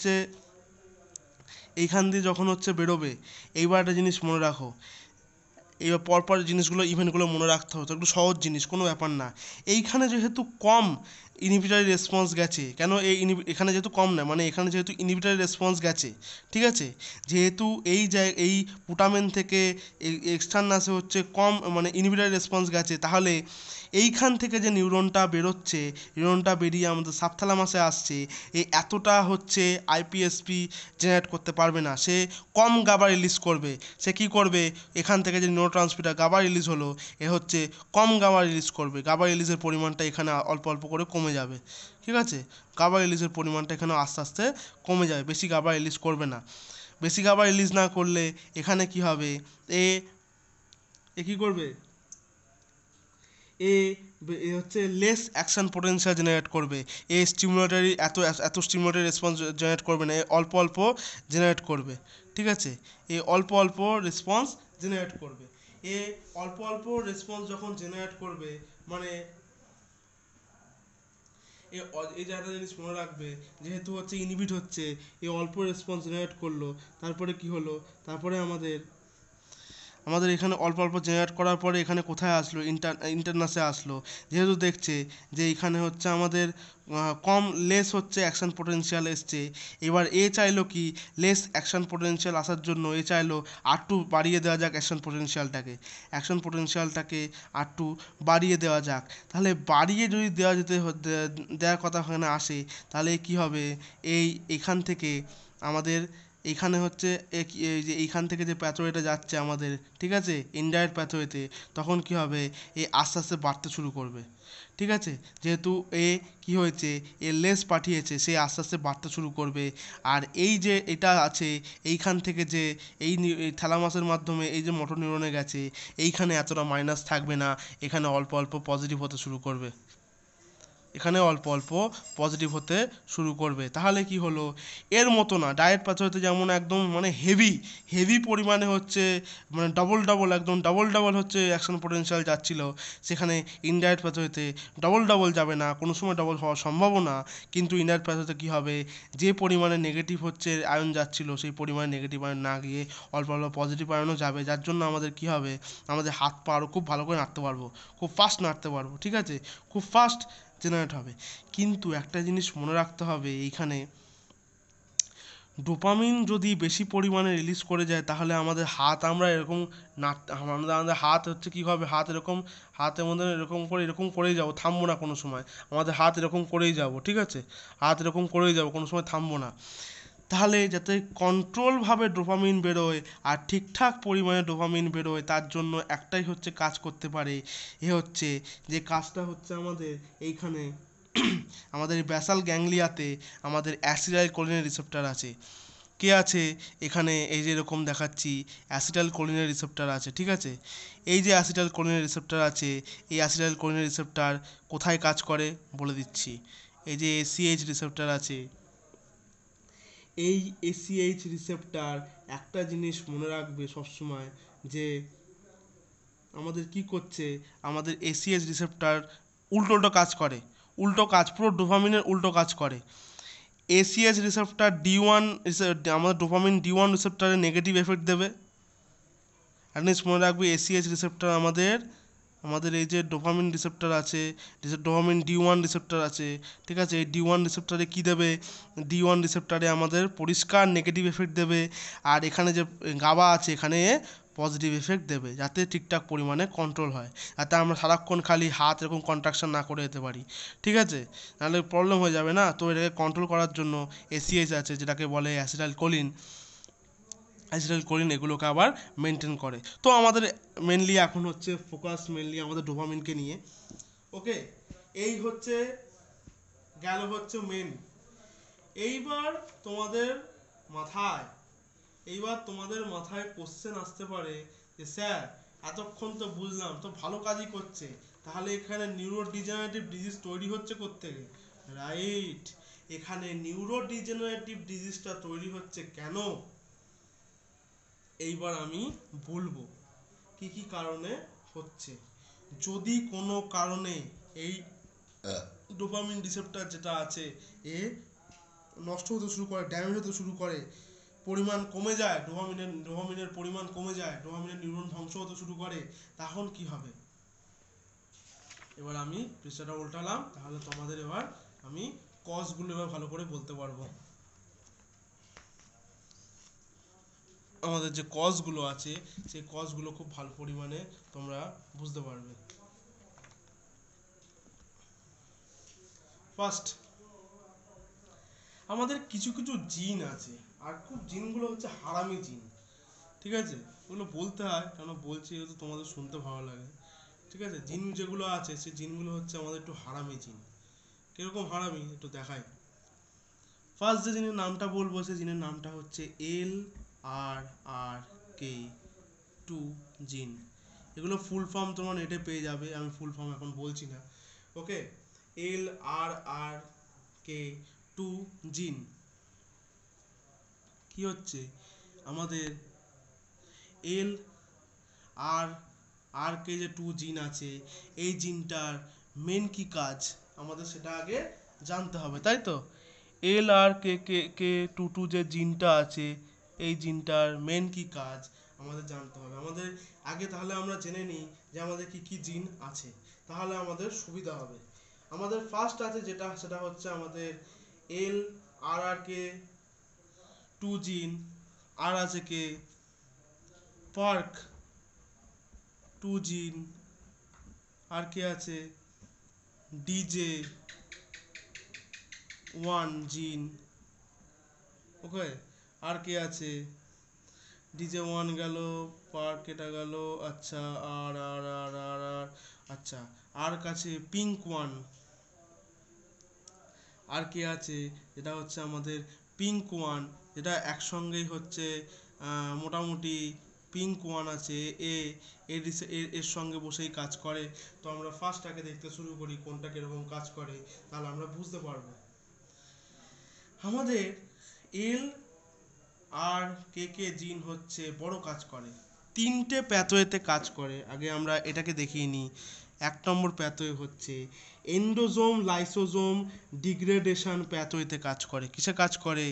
A: হচ্ছে বেরোবে, এইবার একটা জিনিস মনে রাখো, এইবার পরপর জিনিসগুলো ইভেন্টগুলো মনে রাখতে হতো, একটু সহজ জিনিস, কোনো ব্যাপার না। এইখানে যেহেতু কম ইনহিবিটরি রেসপন্স গেছে, কেন এখানে যেহেতু কম না, মানে এখানে যেহেতু ইনহিবিটরি রেসপন্স গেছে, ঠিক আছে, যেহেতু এই পুটামেন থেকে এক্সটার্নাসে হচ্ছে কম, মানে ইনহিবিটরি রেসপন্স গেছে, তাহলে এইখান থেকে যে নিউরনটা বেরোচ্ছে, নিউরনটা বেরিয়ে আমাদের সাবথ্যালামাসে আসছে, এই এতটা হচ্ছে আইপিএসপি জেনারেট করতে পারবে না, সে কম গাবা রিলিজ করবে। সে কি করবে, এখান থেকে যে নিউরোট্রান্সমিটার গাবা রিলিজ হলো, এ হচ্ছে কম গাবা রিলিজ করবে, গাবা রিলিজের পরিমাণটা এখানে অল্প অল্প করে কমে যাবে। ঠিক আছে, গাবা রিলিজের পরিমাণটা এখানে আস্তে আস্তে কমে যাবে, বেশি গাবা রিলিজ করবে না। বেশি গাবা রিলিজ না করলে এখানে কি হবে, এ কী করবে, এ হচ্ছে লেস অ্যাকশন পোটেনশিয়াল জেনারেট করবে। এ স্টিমুলেটরি এত স্টিমুলেটরি রেসপন্স জেনারেট করবে না, এ অল্প অল্প জেনারেট করবে। ঠিক আছে, এ অল্প অল্প রেসপন্স জেনারেট করবে। এ অল্প অল্প রেসপন্স যখন জেনারেট করবে, মানে এই যে একটা জিনিস মনে রাখবে, যেহেতু হচ্ছে ইনহিবিট হচ্ছে, এ অল্প রেসপন্স জেনারেট করলো, তারপরে কি হলো, তারপরে আমাদের এখানে অল্প অল্প জেনারেট করার পরে এখানে কোথায় আসলো, ইন্টারনাসে আসলো। যেহেতু দেখছে যে এখানে হচ্ছে আমাদের কম লেস হচ্ছে অ্যাকশন পোটেনশিয়াল এসছে, এবার এ চাইলো কি লেস অ্যাকশন পোটেনশিয়াল আসার জন্য এ চাইলো আরটু বাড়িয়ে দেওয়া যাক অ্যাকশন পোটেনশিয়ালটাকে আরটু বাড়িয়ে দেওয়া যাক। তাহলে বাড়িয়ে যদি দেওয়ার কথা এখানে আসে, তাহলে কি হবে, এখান থেকে আমাদের এইখানে হচ্ছে এই যে এইখান থেকে যে প্যাথওয়েটা যাচ্ছে আমাদের, ঠিক আছে, ইনডাইরেক্ট প্যাথওয়েতে, তখন কি হবে, আস্তে আস্তে বাড়তে শুরু করবে। ঠিক আছে, যেহেতু কি হয়েছে, লেস পাঠিয়েছে, সে আস্তে আস্তে বাড়তে শুরু করবে। আর এই যে এটা আছে, এইখান থেকে যে এই থ্যালামাসের মাধ্যমে এই যে মোটর নিউরনে গেছে, এইখানে এতটা মাইনাস থাকবে না, এখানে অল্প অল্প পজিটিভ হতে শুরু করবে, এখানে অল্প অল্প পজিটিভ হতে শুরু করবে। তাহলে কি হলো, এর মতো না, ডায়েট প্যাথওয়েতে যেমন একদম মানে হেভি পরিমাণে হচ্ছে, মানে ডবল হচ্ছে অ্যাকশন পোটেনশিয়াল যাচ্ছিল, সেখানে ইনডাইরেক্ট প্যাথওয়েতে ডবল যাবে না, কোনো সময় ডবল হওয়ার সম্ভাবনা না। কিন্তু ইনডাইরেক্ট প্যাথওয়েতে কী হবে, যে পরিমাণে নেগেটিভ হচ্ছে আয়ন যাচ্ছিল, সেই পরিমাণে নেগেটিভ আয়ন না গিয়ে অল্প অল্প পজিটিভ আয়নও যাবে, যার জন্য আমাদের কী হবে, আমাদের হাত পা আরও খুব ভালো করে নাড়তে পারবো, খুব ফাস্ট নাড়তে পারবো। ঠিক আছে, খুব ফাস্ট জেনারেট হবে। কিন্তু একটা জিনিস মনে রাখতে হবে, এইখানে ডোপামিন যদি বেশি পরিমাণে রিলিজ করে যায়, তাহলে আমাদের হাত আমরা এরকম আমাদের হাত হচ্ছে কী হবে, হাতের মধ্যে এরকম করেই যাবো, থামবো না কোনো সময়, আমাদের হাত এরকম করেই যাবো। ঠিক আছে, হাত এরকম করেই যাবো, কোনো সময় থামবো না। তাহলে যাতে কন্ট্রোলভাবে ডোপামিন বেরোয় আর ঠিকঠাক পরিমাণে ডোপামিন বেরোয়, তার জন্য একটাই হচ্ছে কাজ করতে পারে, হচ্ছে যে কাজটা হচ্ছে আমাদের এইখানে আমাদের ব্যাসাল গ্যাংলিয়াতে আমাদের অ্যাসিটাইল কোলিনের রিসেপ্টর আছে। কে আছে এখানে, এই যে এরকম দেখাচ্ছি অ্যাসিটাইল কোলিনের রিসেপ্টর আছে। ঠিক আছে, এই যে অ্যাসিটাইল কোলিনের রিসেপ্টর আছে, এই অ্যাসিটাইল কোলিনের রিসেপ্টর কোথায় কাজ করে বলে দিচ্ছি। এই যে এসিএইচ রিসেপ্টর আছে, এই এসিএইচ রিসেপ্টর একটা জিনিস মনে রাখবে সবসময়, যে আমাদের কি করছে, আমাদের এসিএইচ রিসেপ্টর উল্টো কাজ করে, পুরো ডোপামিনের উল্টো কাজ করে। এসিএইচ রিসেপ্টর D1, আমাদের ডোপামিন D1 রিসেপ্টরে নেগেটিভ এফেক্ট দেবে। একটা জিনিস মনে রাখবে, এসিএইচ রিসেপ্টর আমাদের এই যে ডোপামিন রিসেপ্টর আছে, ডোপামিন D1 রিসেপ্টর আছে, ঠিক আছে, এই D1 রিসেপ্টরে কী দেবে, D1 রিসেপ্টরে আমাদের পরিষ্কার নেগেটিভ এফেক্ট দেবে। আর এখানে যে গাবা আছে, এখানে পজিটিভ এফেক্ট দেবে, যাতে ঠিকঠাক পরিমাণে কন্ট্রোল হয়, যাতে আমরা সারাক্ষণ খালি হাত এরকম কন্ট্রাকশন না করে যেতে পারি। ঠিক আছে, নাহলে প্রবলেম হয়ে যাবে না। তো এটাকে কন্ট্রোল করার জন্য এসিএইচ আছে, যেটাকে বলে অ্যাসিটাইল কোলিন, এগুলোকে আবার মেনটেন করে। তো আমাদের মেনলি এখন হচ্ছে ফোকাস মেনলি আমাদের ডোপামিনকে নিয়ে। ওকে, এই হচ্ছে গেল হচ্ছে মেন। এইবার তোমাদের মাথায় কোশ্চেন আসতে পারে যে স্যার, এতক্ষণ তো বুঝলাম, তো ভালো কাজই করছে, তাহলে এখানে নিউরোডিজেনারেটিভ ডিজিজ তৈরি হচ্ছে কোত্থেকে? রাইট, এখানে নিউরোডিজেনারেটিভ ডিজিজটা তৈরি হচ্ছে কেন, এইবার আমি বলবো কি কি কারণে হচ্ছে। যদি কোনো কারণে এই ডোপামিন রিসেপ্টর যেটা আছে, এ নষ্ট হতে শুরু করে, ড্যামেজ হতে শুরু করে, পরিমাণ কমে যায়, ডোপামিনের পরিমাণ কমে যায়, ডোপামিনের নিউরন ধ্বংস হতে শুরু করে, তখন কি হবে? এবার আমি পৃষ্ঠাটা উল্টালাম, তাহলে তোমাদের এবার আমি কজগুলো এবার ভালো করে বলতে পারবো। আমাদের যে কজগুলো আছে, সেই কজগুলো খুব ভালো পরিমাণে তোমরা বুঝতে পারবে। ফার্স্ট আমাদের কিছু কিছু জিন আছে, আর খুব জিনগুলো হচ্ছে হারামি জিন, ঠিক আছে? ওগুলো বলতে হয়, কেন বলছি যেহেতু তোমাদের শুনতে ভালো লাগে, ঠিক আছে? জিন যেগুলো আছে সেই জিনগুলো হচ্ছে আমাদের একটু হারামি জিন। কিরকম হারামি একটু দেখাই। ফার্স্ট যে জিনের নামটা বলবো সেই জিনের নামটা হচ্ছে LRRK 2 জিন। এগুলো ফুল ফর্ম তোমরা নেটে পেয়ে যাবে, আমি ফুল ফর্ম এখন বলছি না। ওকে, LRRK 2 জিন কি হচ্ছে আমাদের এল আর আর কে যে 2 জিন আছে, এই জিনটার মেন কি কাজ আমাদের সেটা আগে জানতে হবে, তাই তো? LRK2 যে জিনটা আছে, এই জিনটার মেন কি কাজ আমাদের জানতে হবে। আমাদের আগে তাহলে আমরা জেনে নিই যে আমাদের কি কি জিন আছে, তাহলে আমাদের সুবিধা হবে। আমাদের ফার্স্ট আছে যেটা, সেটা হচ্ছে আমাদের LRRK 2 জিন। আর আছে কে পার্ক 2 জিন। আর কে আছে DJ 1 জিন। ওকে, আর কে আছে DJ 1 গেল, পার্ক এটা গেল, আচ্ছা। আর আর আর আর আর আচ্ছা, আর কাছে পিঙ্ক 1। আর কে আছে যেটা হচ্ছে আমাদের পিঙ্ক 1, যেটা একসঙ্গেই হচ্ছে মোটামুটি পিঙ্ক 1 আছে, এর সঙ্গে বসেই কাজ করে। তো আমরা ফার্স্ট আগে দেখতে শুরু করি কোনটা কিরকম কাজ করে, তাহলে আমরা বুঝতে পারবো। আমাদের এল আর কে জিন হচ্ছে বড় কাজ করে, তিনটে প্যাথওয়েতে কাজ করে। আগে আমরা এটাকে দেখিয়ে নিই। 1 নম্বর প্যাথওয়ে হচ্ছে এন্ডোজোম লাইসোজোম ডিগ্রেডেশন প্যাথওয়েতে কাজ করে। কিসে কাজ করে?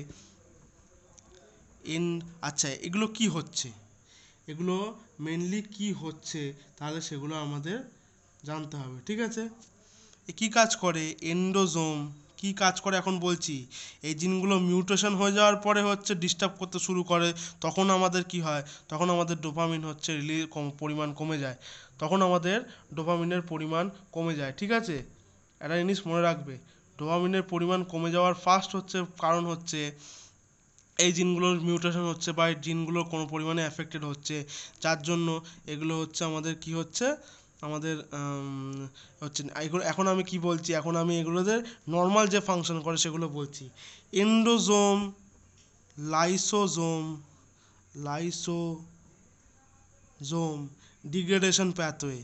A: আচ্ছা, এগুলো কি হচ্ছে, এগুলো মেনলি কি হচ্ছে, তাহলে সেগুলো আমাদের জানতে হবে, ঠিক আছে? কি কাজ করে এন্ডোজোম, কি কাজ করে এখন বলছি। এই জিনগুলো মিউটেশন হয়ে যাওয়ার পরে হচ্ছে ডিস্টার্ব করতে শুরু করে, তখন আমাদের কি হয়, তখন আমাদের ডোপামিন হচ্ছে পরিমাণ কমে যায়, তখন আমাদের ডোপামিনের পরিমাণ কমে যায়, ঠিক আছে? একটা জিনিস মনে রাখবে, ডোপামিনের পরিমাণ কমে যাওয়ার ফার্স্ট হচ্ছে কারণ হচ্ছে এই জিনগুলোর মিউটেশন হচ্ছে, বা এই জিনগুলোর কোনো পরিমাণে অ্যাফেক্টেড হচ্ছে, যার জন্য এগুলো হচ্ছে আমাদের কি হচ্ছে, আমাদের হচ্ছে এগুলো। এখন আমি কি বলছি, এখন আমি এগুলোদের নর্মাল যে ফাংশন করে সেগুলো বলছি। Endosome lysosome lysosome degradation pathway,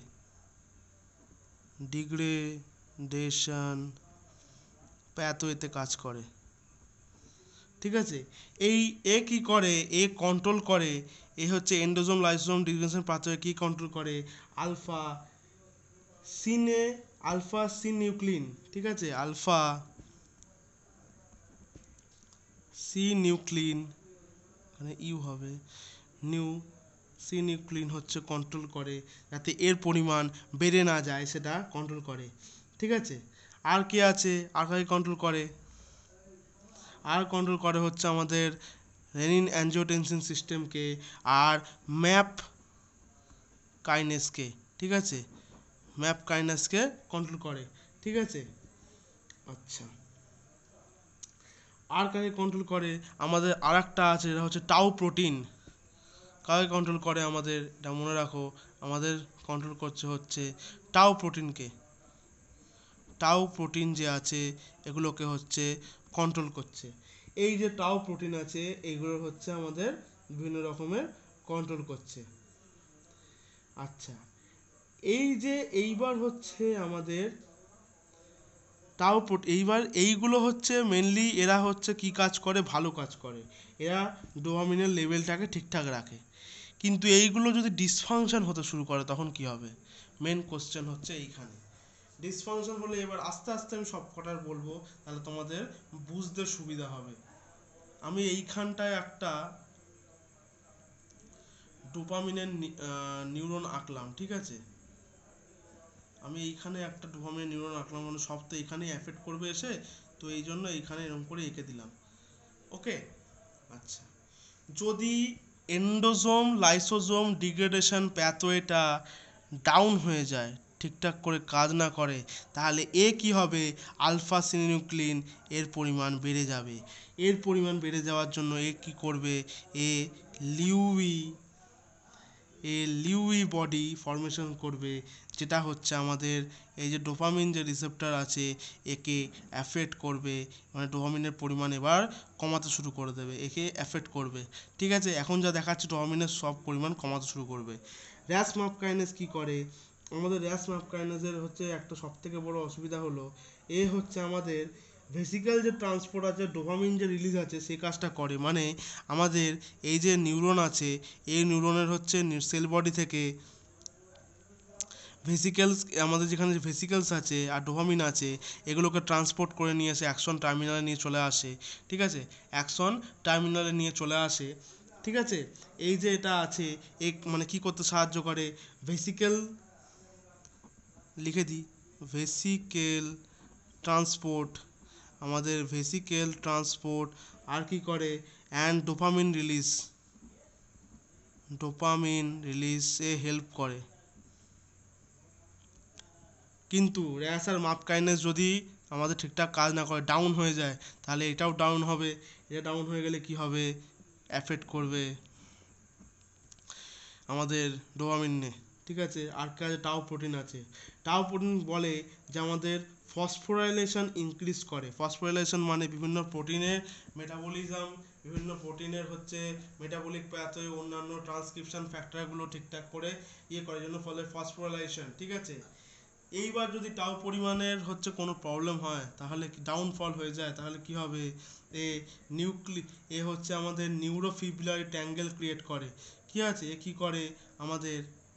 A: degradation প্যাথওয়েতে কাজ করে, ঠিক আছে? এ কি করে, এ কন্ট্রোল করে, এ হচ্ছে এন্ডোজোম লাইসোজোম ডিগ্রেডেশন প্যাথওয়ে কি কন্ট্রোল করে, আলফা সিনিউক্লিন, ঠিক আছে? আলফা সিনিউক্লিন, মানে ইউ হবে সিনিউক্লিন হচ্ছে কন্ট্রোল করে, যাতে এর পরিমাণ বেড়ে না যায় সেটা কন্ট্রোল করে, ঠিক আছে? আর কে আছে, আর কাকে কন্ট্রোল করে? আর কন্ট্রোল করে হচ্ছে আমাদের রেনিন অ্যাঞ্জিওটেনসিন সিস্টেমকে আর ম্যাপ কাইনেসকে, ঠিক আছে? ম্যাপ কাইনেসকে কন্ট্রোল করে, ঠিক আছে? আচ্ছা, আর কাকে কন্ট্রোল করে? আমাদের আর একটা আছে, যেটা হচ্ছে টাউ প্রোটিন। কাকে কন্ট্রোল করে আমাদের, এটা মনে রাখো, আমাদের কন্ট্রোল করছে হচ্ছে টাউ প্রোটিনকে। টাউ প্রোটিন যে আছে এগুলোকে হচ্ছে কন্ট্রোল করছে। এই যে টাউ প্রোটিন আছে এইগুলো হচ্ছে আমাদের বিভিন্ন রকমের কন্ট্রোল করছে। আচ্ছা, এই যে এইবার হচ্ছে আমাদের এইবার এইগুলো হচ্ছে মেনলি এরা হচ্ছে কি কাজ করে, ভালো কাজ করে, এরা ডোপামিনের লেভেলটাকে ঠিকঠাক রাখে। কিন্তু এইগুলো যদি ডিসফাংশন হতে শুরু করে তখন কি হবে, মেন কোশ্চেন হচ্ছে এইখানে। ডিসফাংশন হলে এবার আস্তে আস্তে আমি সব কটার বলবো, তাহলে তোমাদের বুঝতে সুবিধা হবে। আমি এইখানটায় একটা ডোপামিনের নিউরন আঁকলাম, ঠিক আছে? আমি এইখানে একটা ডোপামিনের নিউরন আঁকলাম, মানে সব তো এখানেই অ্যাফেক্ট করবে এসে, তো এই জন্য এইখানে এরকম করে এঁকে দিলাম। ওকে, আচ্ছা, যদি এন্ডোজোম লাইসোজোম ডিগ্রেডেশন প্যাথওয়েটা ডাউন হয়ে যায়, ঠিকঠাক করে কাজ না করে, তাহলে এ কি হবে, আলফা সিনিউক্লিন এর পরিমাণ বেড়ে যাবে। এর পরিমাণ বেড়ে যাওয়ার জন্য এ কি করবে, এ লিউই বডি ফর্মেশন করবে, যেটা হচ্ছে আমাদের এই যে ডোপামিন যে রিসেপ্টর আছে একে অ্যাফেক্ট করবে, মানে ডোপামিনের পরিমাণ এবার কমাতে শুরু করে দেবে, একে অ্যাফেক্ট করবে। ঠিক আছে, এখন যা দেখাচ্ছে ডোপামিনের সব পরিমাণ কমাতে শুরু করবে। র্যাস মাপকাইনেস কি করে, আমাদের র্যাস মাপকাইনেসের হচ্ছে একটা সবথেকে বড় অসুবিধা হলো এ হচ্ছে আমাদের ভেসিক্যাল যে ট্রান্সপোর্ট আছে, ডোপামিন যে রিলিজ আছে সেই কাজটা করে। মানে আমাদের এই যে নিউরন আছে, এই নিউরনের হচ্ছে সেল বডি থেকে ভেসিক্যালস, আমাদের যেখানে যে ভেসিক্যালস আছে আর ডোপামিন আছে এগুলোকে ট্রান্সপোর্ট করে নিয়ে এসে অ্যাকশন টার্মিনালে নিয়ে চলে আসে। ঠিক আছে, অ্যাকশন টার্মিনালে নিয়ে চলে আসে। ঠিক আছে, এই যে এটা আছে মানে কি করতে সাহায্য করে, ভেসিক্যাল, লিখে দিই, ভেসিক্যাল ট্রান্সপোর্ট, আমাদের ভেসিক্যাল ট্রান্সপোর্ট আর কি করে, অ্যান্ড ডোপামিন রিলিজে হেল্প করে। কিন্তু র্যাস আর মাপকাইনেস যদি আমাদের ঠিকঠাক কাজ না করে, ডাউন হয়ে যায়, তাহলে এটাও ডাউন হবে। এটা ডাউন হয়ে গেলে কি হবে, অ্যাফেক্ট করবে আমাদের ডোপামিনে। ঠিক আছে, আর কাছে টাও প্রোটিন আছে। টাও প্রোটিন বলে যে আমাদের ফসফোরাইলেশন ইনক্রিজ করে। ফসফোরাইলেশন মানে বিভিন্ন প্রোটিনের মেটাবলিজম, বিভিন্ন প্রোটিনের হচ্ছে মেটাবলিক পাথওয়ে, অন্যান্য ট্রান্সক্রিপশন ফ্যাক্টরগুলো ঠিকঠাক করে করে জন্য ফলে ফসফোরাইলেশন। ঠিক আছে, এইবার যদি টাও পরিমাণের হচ্ছে কোনো প্রবলেম হয়, তাহলে কি ডাউনফল হয়ে যায়, তাহলে কি হবে, এ হচ্ছে আমাদের নিউরোফিব্রিলারি ট্যাঙ্গেল ক্রিয়েট করে। কি আছে, এ কি করে, আমাদের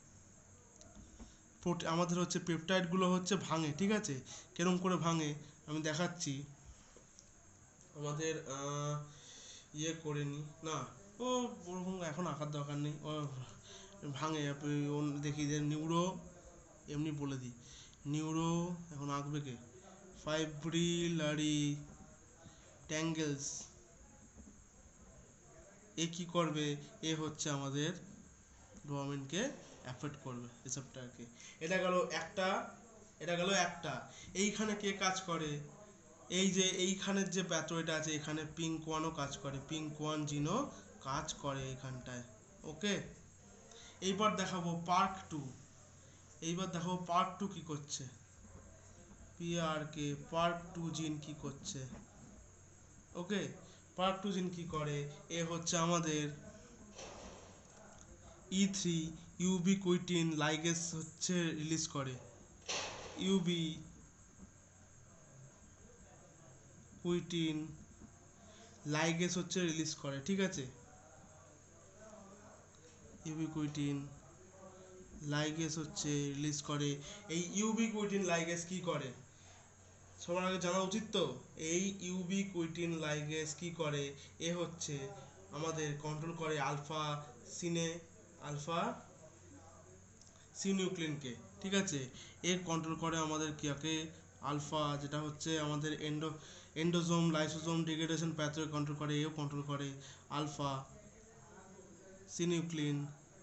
A: আমাদের হচ্ছে পেপটাইডগুলো হচ্ছে ভাঙে। ঠিক আছে, কেরম করে ভাঙে আমি দেখাচ্ছি। আমাদের করে নি না, ও ওরকম এখন আঁকার দরকার নেই, ও ভাঙে দেখি যে এমনি বলে দিই, এখন আঁকবে কে, ফাইব্রিলারি ট্যাঙ্গেলস, এ কি করবে, এ হচ্ছে আমাদের ডোপামিনকে অ্যাফেক্ট করবে, রিসেপ্টরকে। এটা গেল একটা। এইখানে কে কাজ করে, এই যে এইখানের যে প্যাথওয়েটা আছে, এখানে পিঙ্ক ওয়ানও কাজ করে, পিঙ্ক ওয়ান জিনও কাজ করে এইখানটায়। ওকে, এইবার দেখাবো পার্ক টু কি করছে, পার্ক টু জিন কি করছে। ওকে, পার্ক টু জিন কি করে, এ হচ্ছে আমাদের E3 ইউবিকুইটিন লাইগেস হচ্ছে রিলিজ করে, ইউবিকুইটিন লাইগেস হচ্ছে রিলিজ করে। ঠিক আছে, ইউবিকুইটিন লাইগেস হচ্ছে রিলিজ করে। এই ইউবিকুইটিন লাইগেস কি করে সবার আগে জানা উচিত তো। এই ইউবিকুইটিন লাইগেস কি করে, এ হচ্ছে আমাদের কন্ট্রোল করে আলফা সিনিউক্লিনকে। ঠিক আছে, এর কন্ট্রোল করে আমাদের কিয়াকে আলফা, যেটা হচ্ছে আমাদের endosome lysosome degradation pathway control করে, এও কন্ট্রোল করে আলফা সিনিউক্লিন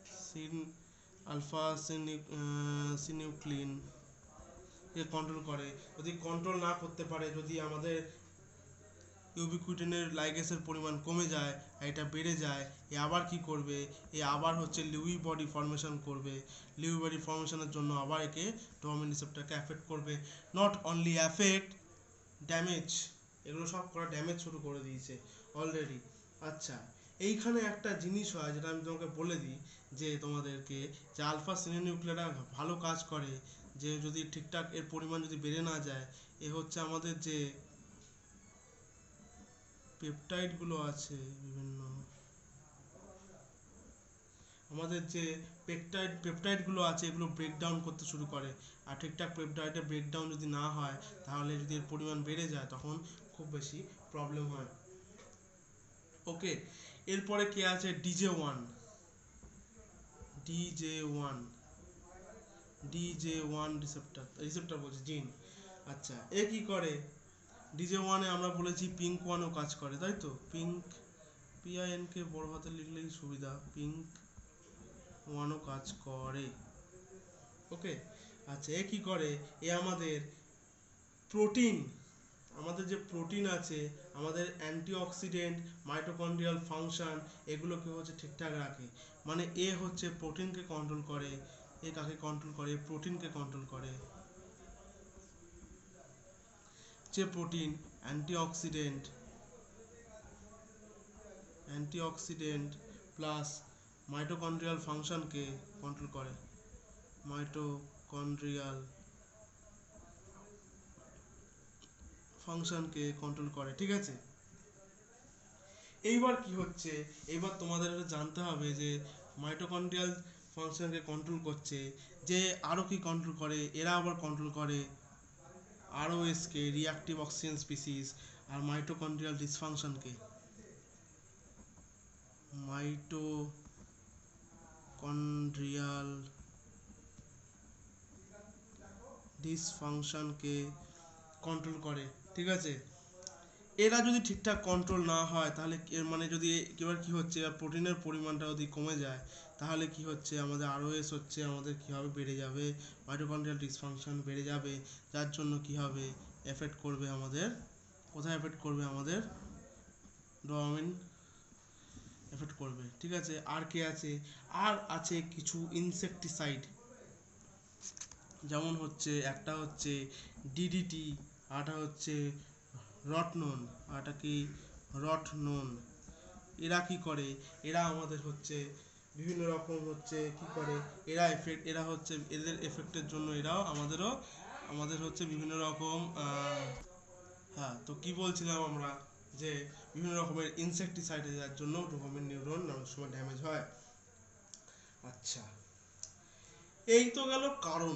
A: আলফা সিনিউক্লিন এ কন্ট্রোল করে। যদি কন্ট্রোল না করতে পারে, যদি আমাদের ইউবিকুইটিনের লাইগেসের পরিমাণ কমে যায়, এটা বেড়ে যায়, এ আবার কি করবে, এ আবার হচ্ছে লিউই বডি ফর্মেশন করবে। লিউই বডি ফর্মেশনের জন্য আবার একে ডোপামিন রিসেপ্টরকে অ্যাফেক্ট করবে। নট অনলি অ্যাফেক্ট, ড্যামেজ, এগুলো সব করা ড্যামেজ শুরু করে দিয়েছে অলরেডি। আচ্ছা, এইখানে একটা জিনিস হয় যেটা আমি তোমাকে বলে দিই, যে তোমাদেরকে যে আলফা সিনোনিউক্লিয়ারটা ভালো কাজ করে, যে যদি ঠিকঠাক এর পরিমাণ যদি বেড়ে না যায়, এ হচ্ছে আমাদের যে পেপটাইডগুলো আছে বিভিন্ন, আমাদের যে পেপটাইডগুলো আছে এগুলো ব্রেকডাউন করতে শুরু করে। আর ঠিকঠাক পেপটাইডের ব্রেকডাউন যদি না হয়, তাহলে যদি এর পরিমাণ বেড়ে যায় তখন খুব বেশি প্রবলেম হয়। ওকে, এরপরে কে আছে, ডিজে ওয়ান রিসেপ্টর বলছি, জিন। আচ্ছা, এ কি করে, ডিজে ওয়ানে আমরা বলেছি পিঙ্ক ওয়ানও কাজ করে, তাই তো, PIN কে বড় হাতে লিখলেই সুবিধা, পিঙ্ক ওয়ানও কাজ করে। ওকে, আচ্ছা, এ কি করে? এ আমাদের প্রোটিন, আমাদের যে প্রোটিন আছে, আমাদের অ্যান্টিঅক্সিডেন্ট, মাইটোকন্ড্রিয়াল ফাংশন, এগুলোকে হচ্ছে ঠিকঠাক রাখে। মানে এ হচ্ছে প্রোটিনকে কন্ট্রোল করে। এ কাকে কন্ট্রোল করে? প্রোটিনকে কন্ট্রোল করে। যে প্রোটিন অ্যান্টিঅক্সিডেন্ট, প্লাস মাইটোকন্ড্রিয়াল ফাংশনকে কন্ট্রোল করে। মাইটোকন্ড্রিয়াল ফাংশনকে কন্ট্রোল করে, ঠিক আছে। এইবার কি হচ্ছে, এইবার তোমাদের জানতে হবে যে মাইটোকন্ড্রিয়াল ফাংশনকে কন্ট্রোল করছে, যে আরো কি কন্ট্রোল করে? এরা আবার কন্ট্রোল করে আরওএস কে, রিঅ্যাক্টিভ অক্সিজেন স্পিসিস, আর মাইটোকন্ড্রিয়াল ডিসফাংশনকে, মাইটোকন্ড্রিয়াল ডিসফাংশনকে কন্ট্রোল করে, ঠিক আছে। এরা যদি ঠিকঠাক কন্ট্রোল না হয় তাহলে এর মানে যদি এবার কি হচ্ছে, প্রোটিনের পরিমাণটা যদি কমে যায় তাহলে কি হচ্ছে, আমাদের আরওএস হচ্ছে আমাদের কি হবে, বেড়ে যাবে, মাইটোকন্ড্রিয়াল ডিসফাংশন বেড়ে যাবে, যার জন্য কি হবে, এফেক্ট করবে আমাদের, কোথায় এফেক্ট করবে, আমাদের ডোপামিন এফেক্ট করবে, ঠিক আছে। আর কে আছে? আর আছে কিছু ইনসেকটিসাইড, যেমন হচ্ছে একটা হচ্ছে ডিডিটি, আরটা হচ্ছে রটনন, আরটা কি রটনন। এরা কি করে? এরা আমাদের হচ্ছে বিভিন্ন রকম হচ্ছে কি করে, এরা হচ্ছে এদের এফেক্টের জন্য এরাও আমাদের হচ্ছে বিভিন্ন রকম হ্যাঁ, তো কি বলছিলাম আমরা, যে বিভিন্ন রকমের ইনসেকটিসাইড যার জন্য ডোপামিন নিউরন অনেক সময় ড্যামেজ হয়। আচ্ছা, এই তো গেল কারণ।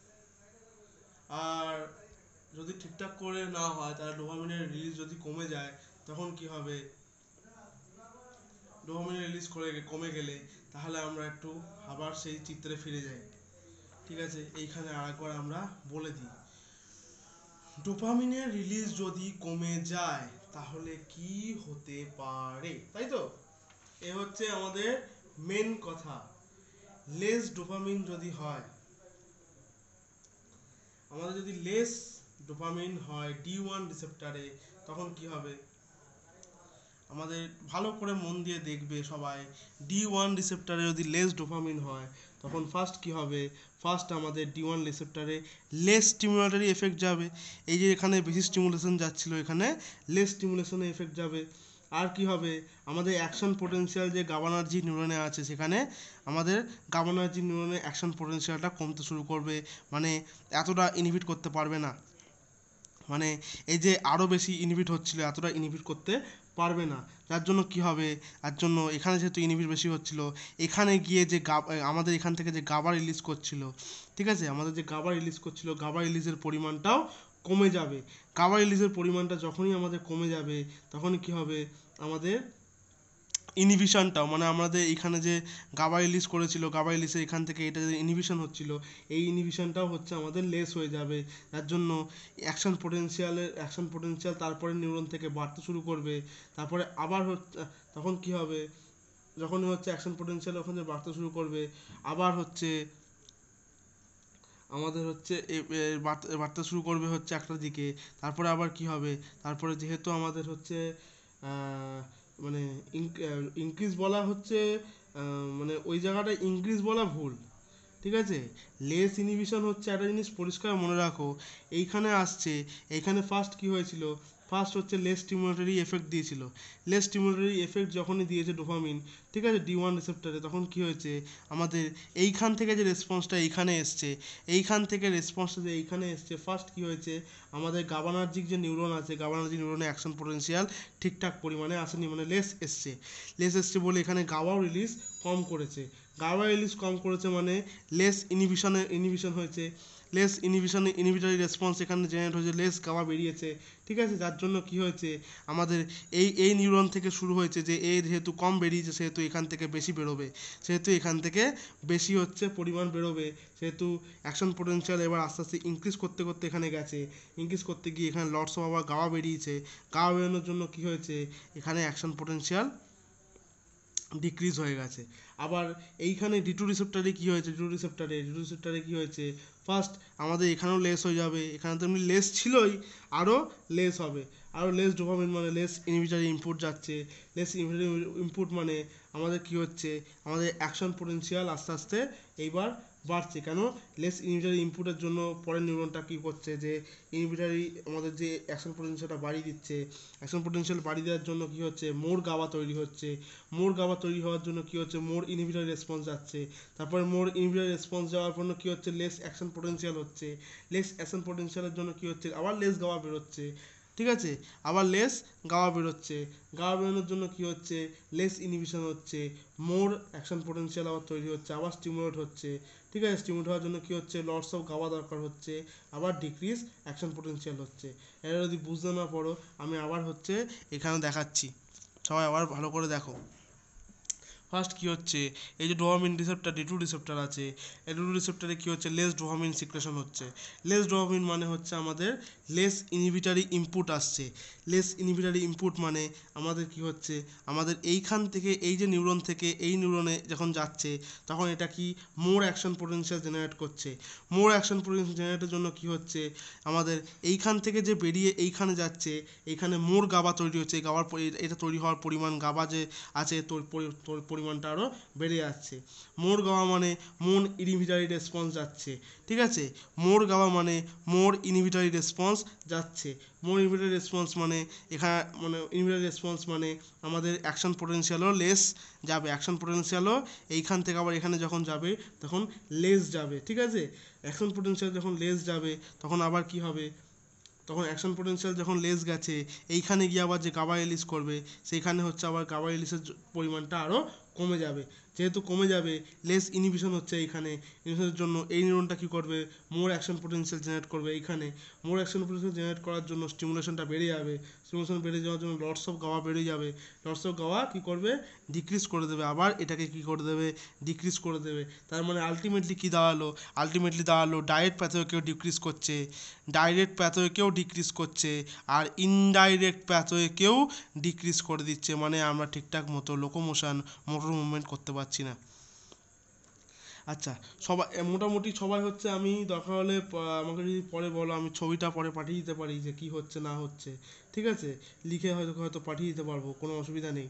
A: আর যদি ঠিকঠাক করে না হয় তাহলে ডোপামিনের রিলিজ যদি কমে যায় তখন কি হবে, ডোপামিনের রিলিজ কমে গেলে তাহলে আমরা একটু আবার সেই চিত্রে ফিরে যাই, ঠিক আছে। এইখানে আরেকবার আমরা বলে দিই, ডোপামিনের রিলিজ যদি কমে যায় তাহলে কি হতে পারে, তাই তো? এ হচ্ছে আমাদের মেন কথা। লেস ডোপামিন যদি হয়, আমাদের যদি লেস ডোপামিন হয় D1 রিসেপ্টরে, তখন কি হবে, আমাদের ভালো করে মন দিয়ে দেখবে সবাই, D1 রিসেপ্টরে যদি লেস ডোপামিন হয় তখন ফার্স্ট কি হবে, ফার্স্ট আমাদের D1 রিসেপ্টরে লেস স্টিমুলেটরি এফেক্ট যাবে। এই যে এখানে বেশি স্টিমুলেশন যাচ্ছিল, এখানে লেস স্টিমুলেশনে এফেক্ট যাবে। আর কি হবে, আমাদের অ্যাকশন পোটেনশিয়াল যে গাবানার্জি নিউরনে আছে, সেখানে আমাদের গাবানার্জি নিউরনে অ্যাকশন পোটেনশিয়ালটা কমতে শুরু করবে, মানে এতটা ইনহিবিট করতে পারবে না, মানে এই যে আরও বেশি ইনহিবিট হচ্ছিল এতটা ইনহিবিট করতে পারবে না। যার জন্য কি হবে, তার জন্য এখানে যেহেতু ইনহিবিট বেশি হচ্ছিল, এখানে গিয়ে যে আমাদের এখান থেকে যে গাবা রিলিজ করছিল, ঠিক আছে, আমাদের যে গাবা রিলিজ করছিল, গাবা রিলিজের পরিমাণটাও কমে যাবে। গাবা রিলিজের পরিমাণটা যখনই আমাদের কমে যাবে তখনই কি হবে, আমাদের ইনহিবিশনটাও, মানে আমাদের এখানে যে গাবা রিলিজ করেছিল, গাবা রিলিজের এখান থেকে এটা যে ইনহিবিশন হচ্ছিল, এই ইনহিবিশনটাও হচ্ছে আমাদের লেস হয়ে যাবে। যার জন্য অ্যাকশন পোটেনশিয়াল তারপরে নিউরন থেকে বাড়তে শুরু করবে। তারপরে আবার তখন কি হবে, যখনই হচ্ছে অ্যাকশন পোটেনশিয়াল ওখানে বাড়তে শুরু করবে, আবার হচ্ছে আমাদের হচ্ছে বাড়তে শুরু করবে হচ্ছে একটা দিকে। তারপরে আবার কি হবে, তারপরে যেহেতু আমাদের হচ্ছে মানে ইনক্রিজ বলা হচ্ছে, মানে ওই জায়গাটা ইনক্রিজ বলা ভুল, ঠিক আছে। লেস ইনহিবিশন হচ্ছে একটা জিনিস পরিষ্কার মনে রাখো, এইখানে আসছে, এইখানে ফার্স্ট কি হয়েছিল, ফার্স্ট হচ্ছে লেস স্টিমুলেটরি এফেক্ট দিয়েছিল। লেস স্টিমুলেটরি এফেক্ট যখনই দিয়েছে ডোপামিন, ঠিক আছে, D1 রিসেপ্টরে, তখন কি হয়েছে, আমাদের এইখান থেকে যে রেসপন্সটা এইখানে এসছে, এইখান থেকে রেসপন্সটা যে এইখানে এসছে, ফার্স্ট কি হয়েছে, আমাদের গাবানার্জিক যে নিউরন আছে, গাবানার্জিক নিউরনে অ্যাকশন পোটেনশিয়াল ঠিকঠাক পরিমাণে আসেনি, মানে লেস এসছে বলে এখানে গাবাও রিলিজ কম করেছে। গাবা রিলিজ কম করেছে মানে লেস ইনহিবিশন হয়েছে, লেস ইনহিবিটরি রেসপন্স এখানে জেনারেট হয়েছে, লেস গাবা বেরিয়েছে, ঠিক আছে। যার জন্য কি হয়েছে, আমাদের এই নিউরন থেকে শুরু হয়েছে যে যেহেতু কম বেরিয়েছে সেহেতু এখান থেকে বেশি বেরোবে, সেহেতু এখান থেকে বেশি হচ্ছে পরিমাণ বেরোবে, সেহেতু অ্যাকশন পোটেনশিয়াল এবার আস্তে আস্তে ইনক্রিজ করতে করতে এখানে গেছে, ইনক্রিজ করতে গিয়ে এখানে লটস অফ আবার গাওয়া বেরিয়েছে, গাওয়া বেরোনোর জন্য কি হয়েছে, এখানে অ্যাকশন পোটেনশিয়াল ডিক্রিজ হয়ে গেছে। আবার এইখানে D2 রিসেপ্টারে কি হয়েছে, D2 রিসেপ্টারে কি হয়েছে, ফার্স্ট আমাদের এখানেও লেস হয়ে যাবে, এখানে তো এমনি লেস ছিলই, আরও লেস হবে, আরও লেস ডোপামিন মানে লেস ইনহিবিটরি ইনপুট যাচ্ছে, লেস ইনহিবিটরি ইনপুট মানে আমাদের কি হচ্ছে, আমাদের অ্যাকশন পোটেনশিয়াল আস্তে আস্তে এইবার বাড়ছে। কেন, লেস ইনহিবিটরি ইনপুটের জন্য পরের নিউরনটা কী করছে, যে ইনহিবিটরি আমাদের যে অ্যাকশন পোটেনশিয়ালটা বাড়িয়ে দিচ্ছে, অ্যাকশন পোটেনশিয়াল বাড়িয়ে দেওয়ার জন্য কী হচ্ছে, মোর গাবা তৈরি হচ্ছে, মোর গাবা তৈরি হওয়ার জন্য কী হচ্ছে, মোর ইনহিবিটরি রেসপন্স যাচ্ছে, তারপরে মোর ইনহিবিটরি রেসপন্স যাওয়ার জন্য কী হচ্ছে, লেস অ্যাকশন পোটেনশিয়াল হচ্ছে, লেস অ্যাকশন পোটেনশিয়ালের জন্য কী হচ্ছে, আবার লেস গাবা বেরোচ্ছে, ঠিক আছে, আবার লেস গাওয়া বেরোচ্ছে, গাওয়া বেরোনোর জন্য কী হচ্ছে, লেস ইনহিবিশন হচ্ছে, মোর অ্যাকশন পোটেনশিয়াল আবার তৈরি হচ্ছে, আবার স্টিমুলেট হচ্ছে, ঠিক আছে, স্টিমুলেট হওয়ার জন্য কী হচ্ছে, লটস অফ গাওয়া দরকার হচ্ছে, আবার ডিক্রিজ অ্যাকশন পোটেনশিয়াল হচ্ছে। এটা যদি বুঝতে না পারো আমি আবার হচ্ছে এখানে দেখাচ্ছি, সবাই আবার ভালো করে দেখো। ফার্স্ট কী হচ্ছে, এই যে ডোপামিন রিসেপ্টার D2 রিসেপ্টার আছে, এই D2 রিসেপ্টারে কী হচ্ছে, লেস ডোপামিন সিক্রেশন হচ্ছে, লেস ডোপামিন মানে হচ্ছে আমাদের লেস ইনহিবিটরি ইনপুট আসছে, লেস ইনহিবিটরি ইনপুট মানে আমাদের কি হচ্ছে, আমাদের এইখান থেকে এই যে নিউরন থেকে এই নিউরনে যখন যাচ্ছে তখন এটা কি মোর অ্যাকশন পোটেনশিয়াল জেনারেট করছে, মোর অ্যাকশন পোটেনশিয়াল জেনারেটের জন্য কি হচ্ছে, আমাদের এইখান থেকে যে বেরিয়ে এইখানে যাচ্ছে, এইখানে মোর গাবা তৈরি হচ্ছে, এই গাবার এটা তৈরি হওয়ার পরিমাণ গাবা যে আছে পরিমাণটা আরও বেড়ে যাচ্ছে, মোর গাওয়া মানে মোর ইনহিবিটরি রেসপন্স যাচ্ছে, ঠিক আছে, মোর গাওয়া মানে মোর ইনহিবিটরি রেসপন্স যাচ্ছে, মোর ইনহিবিটরি রেসপন্স মানে এখানে মানে ইনহিবিটরি রেসপন্স মানে আমাদের অ্যাকশন পোটেনশিয়ালও লেস যাবে, অ্যাকশন পোটেনশিয়ালও এইখান থেকে আবার এখানে যখন যাবে তখন লেস যাবে, ঠিক আছে, অ্যাকশন পোটেনশিয়াল যখন লেস যাবে তখন আবার কি হবে, তখন অ্যাকশন পোটেনশিয়াল যখন লেস গেছে এইখানে গিয়ে আবার যে গাবা রিলিজ করবে সেইখানে হচ্ছে আবার গাবা রিলিজের পরিমাণটা আরও কমে যাবে, যেহেতু কমে যাবে লেস ইনহিবিশন হচ্ছে এইখানে, ইনহিবিশনের জন্য এই নিউরনটা কী করবে, মোর অ্যাকশন পোটেনশিয়াল জেনারেট করবে, এইখানে মোর অ্যাকশন পোটেনশিয়াল জেনারেট করার জন্য স্টিমুলেশনটা বেড়ে যাবে, স্টিমুলেশন বেড়ে যাওয়ার জন্য লটস অফ গাওয়া বেড়ে যাবে, লটস অফ গাওয়া কী করবে, ডিক্রিজ করে দেবে, আবার এটাকে কী করে দেবে, ডিক্রিজ করে দেবে, তার মানে আলটিমেটলি কী দাঁড়ালো, আলটিমেটলি দাঁড়ালো ডাইরেক্ট প্যাথোকেও ডিক্রিজ করছে, ডাইরেক্ট প্যাথোকেও ডিক্রিজ করছে, আর ইনডাইরেক্ট প্যাথোকেও ডিক্রিজ করে দিচ্ছে, মানে আমরা ঠিকঠাক মতো লোকোমোশন মোটর মুভমেন্ট করতে পারছি না। আচ্ছা, সবাই মোটামুটি সবাই হচ্ছে, আমি দরকার হলে আমাকে যদি পরে বলো আমি ছবিটা পরে পাঠিয়ে দিতে পারি যে কি হচ্ছে না হচ্ছে, ঠিক আছে, লিখে হয়তো হয়তো পাঠিয়ে দিতে পারবো, কোনো অসুবিধা নেই।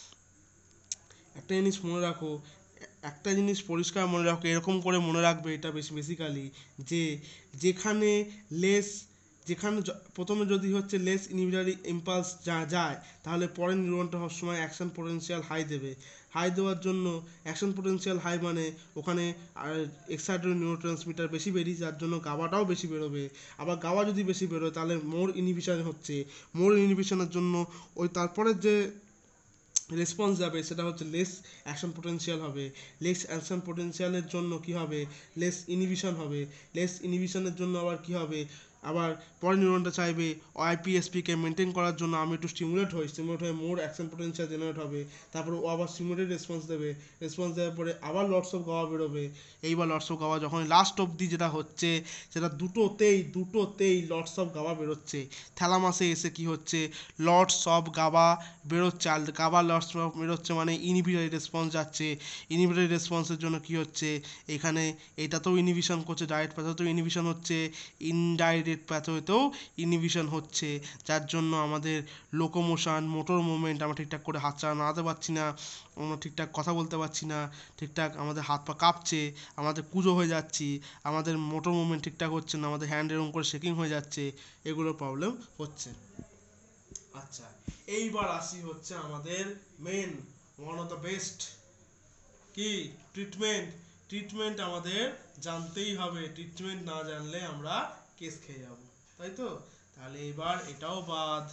A: একটা জিনিস মনে রাখো, একটা জিনিস পরিষ্কার মনে রাখো, এরকম করে মনে রাখবে এটা বেসিক্যালি, যে যেখানে লেস যেখানে প্রথমে যদি হচ্ছে লেস ইনহিবিটরি ইম্পালস যায় তাহলে পরের নিউরনটা সবসময় অ্যাকশন পোটেনশিয়াল হাই দেবে, হাই দেওয়ার জন্য অ্যাকশন পোটেনশিয়াল হাই মানে ওখানে এক্সাইটেড নিউরোট্রান্সমিটার বেশি বেরিয়ে যার জন্য গাবাটাও বেশি বেরোবে, আবার গাবা যদি বেশি বেরোয় তাহলে মোর ইনহিবিশন হচ্ছে, মোর ইনহিবিশনের জন্য ওই তারপরের যে রেসপন্স যাবে সেটা হচ্ছে লেস অ্যাকশন পোটেনশিয়াল হবে, লেস অ্যাকশন পোটেনশিয়ালের জন্য কি হবে, লেস ইনহিবিশন হবে, লেস ইনহিবিশনের জন্য আবার কি হবে, আবার পরের নিউরনটা চাইবে আইপিএসপিকে মেনটেন করার জন্য আমি একটু স্টিমুলেট হয়ে মোর অ্যাকশন পোটেনশিয়াল জেনারেট হবে, তারপরে ও আবার স্টিমুলেটেড রেসপন্স দেবে, রেসপন্স দেওয়ার পরে আবার লটস অফ গাওয়া বেরোবে, এইবার লটস অফ গাওয়া যখন লাস্ট অবধি যেটা হচ্ছে সেটা দুটোতেই লটস অফ গাওয়া বেরোচ্ছে, থ্যালামাসে এসে কি হচ্ছে, লটস অফ গাবা বেরোচ্ছে, আর গাবা লটস অফ বেরোচ্ছে মানে ইনহিবিটরি রেসপন্স যাচ্ছে, ইনহিবিটরি রেসপন্সের জন্য কি হচ্ছে, এখানে এটাতেও ইনহিবিশন করছে, ডাইরেক্ট প্যাথোতেও ইনহিবিশন হচ্ছে, ইনডাইরেক্ট প্যাথোতেও ইনহিবিশন হচ্ছে, যার জন্য আমাদের লোকোমোশন মোটর মুভমেন্ট আমরা ঠিকঠাক করে হাত চালা নাড়াতে পারছি না, আমরা ঠিকঠাক কথা বলতে পারছি না, ঠিকঠাক আমাদের হাত পা কাঁপছে, আমাদের কুঁজো হয়ে যাচ্ছি, আমাদের মোটর মুভমেন্ট ঠিকঠাক হচ্ছে না, আমাদের হ্যান্ড এরকম করে শেকিং হয়ে যাচ্ছে, এগুলো প্রবলেম হচ্ছে। আচ্ছা, এইবার আসি হচ্ছে আমাদের main one of the best কি ট্রিটমেন্ট, ট্রিটমেন্ট আমাদের জানতেই হবে, ট্রিটমেন্ট না জানলে আমরা কেস খেয়ে যাব, তাই তো, তাহলে এবার এটাও বাদ,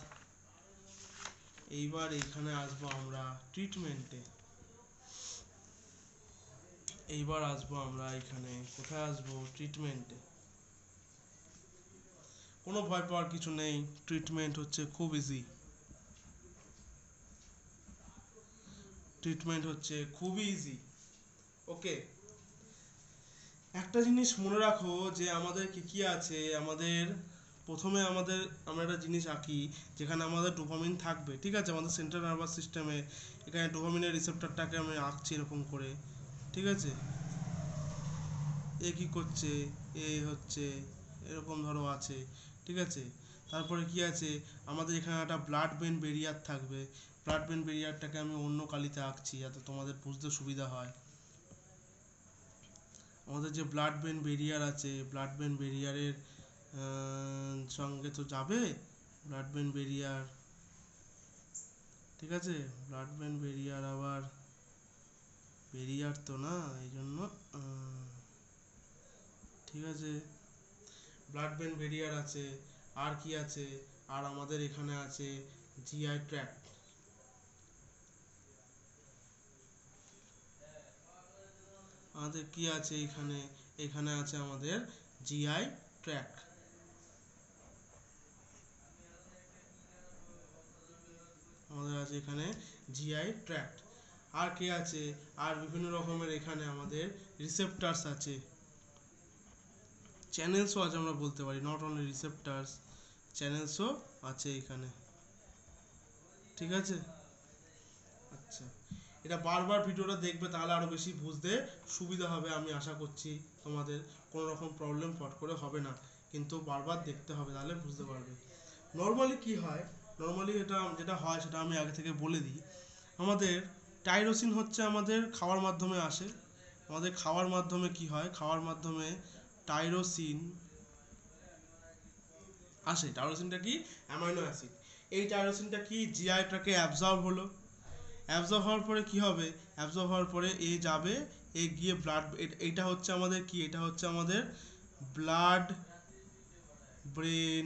A: এইবার এখানে আসবো আমরা ট্রিটমেন্টে, এইবার আসবো আমরা এখানে কোথায় আসবো, ট্রিটমেন্টে, কোনো ভয় পাওয়ার কিছু নেই, ট্রিটমেন্ট হচ্ছে খুব ইজি, ট্রিটমেন্ট হচ্ছে খুবই ইজি, ওকে। একটা জিনিস মনে রাখো যে আমাদের কি কি আছে, আমাদের প্রথমে আমরা একটা জিনিস আঁকি যেখানে আমাদের ডোপামিন থাকবে, ঠিক আছে, আমাদের সেন্ট্রাল নার্ভাস সিস্টেমে এখানে ডোপামিনের রিসেপ্টরটাকে আমি আঁকছি এরকম করে, ঠিক আছে। এ কি করছে, এ হচ্ছে এরকম ধরো আছে, ঠিক আছে। তারপরে কি আছে, আমাদের এখানে একটা ব্লাড ব্রেন ব্যারিয়ার থাকবে, ব্লাড ব্রেন ব্যারিয়ারটাকে আমি অন্য কালিতে আঁকছি যাতে তোমাদের বুঝতে সুবিধা হয়। আমাদের যে ব্লাড ব্রেন ব্যারিয়ার আছে, ব্লাড ব্রেন ব্যারিয়ারের সঙ্গে তো যাবে ব্লাড ব্রেন ব্যারিয়ার, ঠিক আছে। ব্লাড ব্রেন ব্যারিয়ার আবার ব্যারিয়ার তো না, এই জন্য ঠিক আছে, ব্লাড ব্রেন ব্যারিয়ার আছে। আর কি আছে, আর আমাদের এখানে আছে জিআই ট্র্যাক্ট, আমাদের কি আছে এখানে, এখানে আছে আমাদের জিআই ট্র্যাক্ট, আমাদের আছে এখানে জিআই ট্র্যাক্ট। আর কি আছে, আর বিভিন্ন রকমের এখানে আমাদের রিসেপ্টার্স আছে, চ্যানেলসও আছে আমরা বলতে পারি, নট অনলি রিসেপ্টার্স, চ্যানেলসও আছে এখানে, ঠিক আছে। আচ্ছা, এটা বারবার ভিডিওটা দেখবে তাহলে আরো বেশি বুঝতে সুবিধা হবে, আমি আশা করছি তোমাদের কোনো রকম প্রবলেম ফট করে হবে না, কিন্তু বারবার দেখতে হবে তাহলে বুঝতে পারবে। নর্মালি কি হয়, নর্মালি এটা যেটা হয় সেটা আমি আগে থেকে বলে দিই। আমাদের টাইরোসিন হচ্ছে আমাদের খাওয়ার মাধ্যমে আসে, আমাদের খাওয়ার মাধ্যমে কি হয়, খাওয়ার মাধ্যমে টাইরোসিন আসে। টাইরোসিনটা কি, অ্যামাইনো অ্যাসিড। এই টাইরোসিনটা কি জিআইটাকে অ্যাবজর্ব হলো, অ্যাবজর্ব হওয়ার পরে কি হবে, অ্যাবজর্ব হওয়ার পরে এ যাবে, এ গিয়ে ব্লাড, এটা হচ্ছে আমাদের কি, এটা হচ্ছে আমাদের ব্লাড ব্রেন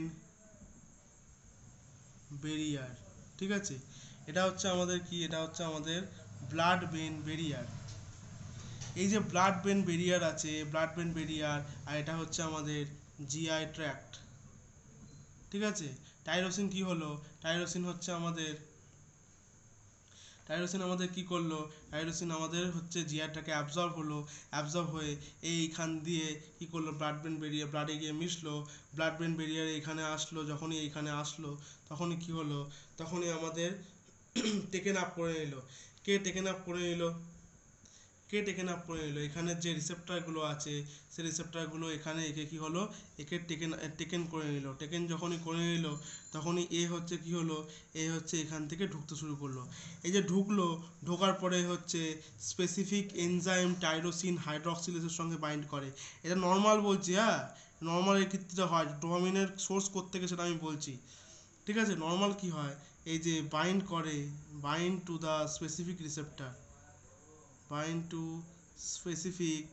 A: ব্যারিয়ার, ঠিক আছে। এটা হচ্ছে আমাদের কি, এটা হচ্ছে আমাদের ব্লাড ব্রেন ব্যারিয়ার। এই যে ব্লাড ব্রেন ব্যারিয়ার আছে, ব্লাড ব্রেন ব্যারিয়ার, আর এটা হচ্ছে আমাদের জিআই ট্র্যাক্ট, ঠিক আছে। টাইরোসিন কি হলো, টাইরোসিন হচ্ছে আমাদের, টাইরোসিন আমাদের কি করলো, টাইরোসিন আমাদের হচ্ছে জিআরটাকে অ্যাবজর্ব হলো, অ্যাবজর্ব হয়ে এইখান দিয়ে কি করলো, ব্লাড ব্রেন ব্যারিয়ার, ব্লাডে গিয়ে মিশলো, ব্লাড ব্রেন ব্যারিয়ার এখানে আসলো, যখনই এইখানে আসলো তখনই কি হলো, তখনই আমাদের টেকেন আপ করে নিল। কে টেকেন আপ করে নিল, কে টেকেন আপ করে নিল, এখানের যে রিসেপ্টারগুলো আছে সেই রিসেপ্টারগুলো এখানে একে কি হলো, একে টেকেন টেকেন করে নিল। টেকেন যখনই করে নিল তখনই এ হচ্ছে কি হলো, এ হচ্ছে এখান থেকে ঢুকতে শুরু করলো। এই যে ঢুকলো, ঢোকার পরে হচ্ছে স্পেসিফিক এনজাইম টাইরোসিন হাইড্রক্সিলেসের সঙ্গে বাইন্ড করে। এটা নর্মাল বলছি, হ্যাঁ, নর্মাল এর ক্ষেত্রে হয়, ডোপামিনের সোর্স কোত্থেকে সেটা আমি বলছি, ঠিক আছে। নর্মাল কি হয়, এই যে বাইন্ড করে, bind to the specific receptor, bind to specific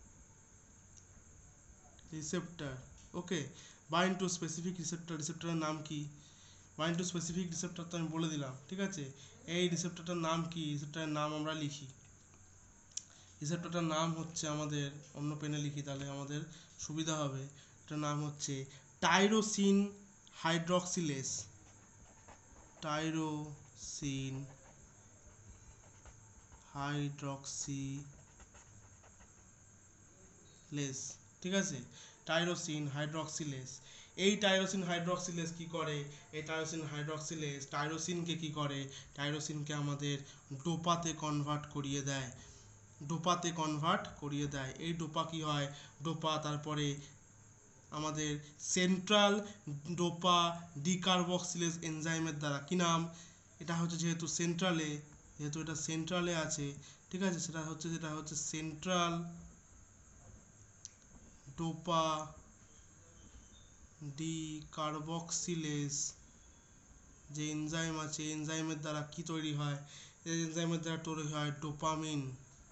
A: receptor, okay, bind to specific receptor, রিসেপ্টরের নাম কি, bind to specific receptor তো আমি বলে দিলাম, ঠিক আছে। এই রিসেপ্টরটার নাম কি, রিসেপ্টরের নাম আমরা লিখি, রিসেপ্টরটার নাম হচ্ছে আমাদের, অন্য পেনে লিখি তাহলে আমাদের সুবিধা হবে, এটার নাম হচ্ছে টাইরোসিন হাইড্রক্সিলেস, টাইরোসিন হাইড্রক্সিলেস, ঠিক আছে, টাইরোসিন হাইড্রক্সিলেস। এই টাইরোসিন হাইড্রক্সিলেস কি করে, এই টাইরোসিন হাইড্রক্সিলেস টাইরোসিনকে কি করে, টাইরোসিনকে আমাদের ডোপাতে কনভার্ট করিয়ে দেয়, ডোপাতে কনভার্ট করিয়ে দেয়। এই ডোপা কি হয়, ডোপা তারপরে আমাদের সেন্ট্রাল ডোপা ডিকার্বক্সিলেজ এনজাইমের দ্বারা, কি নাম, এটা হচ্ছে যেহেতু সেন্ট্রালে, যেহেতু এটা সেন্ট্রালে আছে, ঠিক আছে, সেটা হচ্ছে, যেটা হচ্ছে সেন্ট্রাল ডোপা ডিকার্বক্সিলেজ যে এনজাইম আছে, এনজাইমের দ্বারা কি তৈরি হয়, এই এনজাইমের দ্বারা তৈরি হয় ডোপামিন,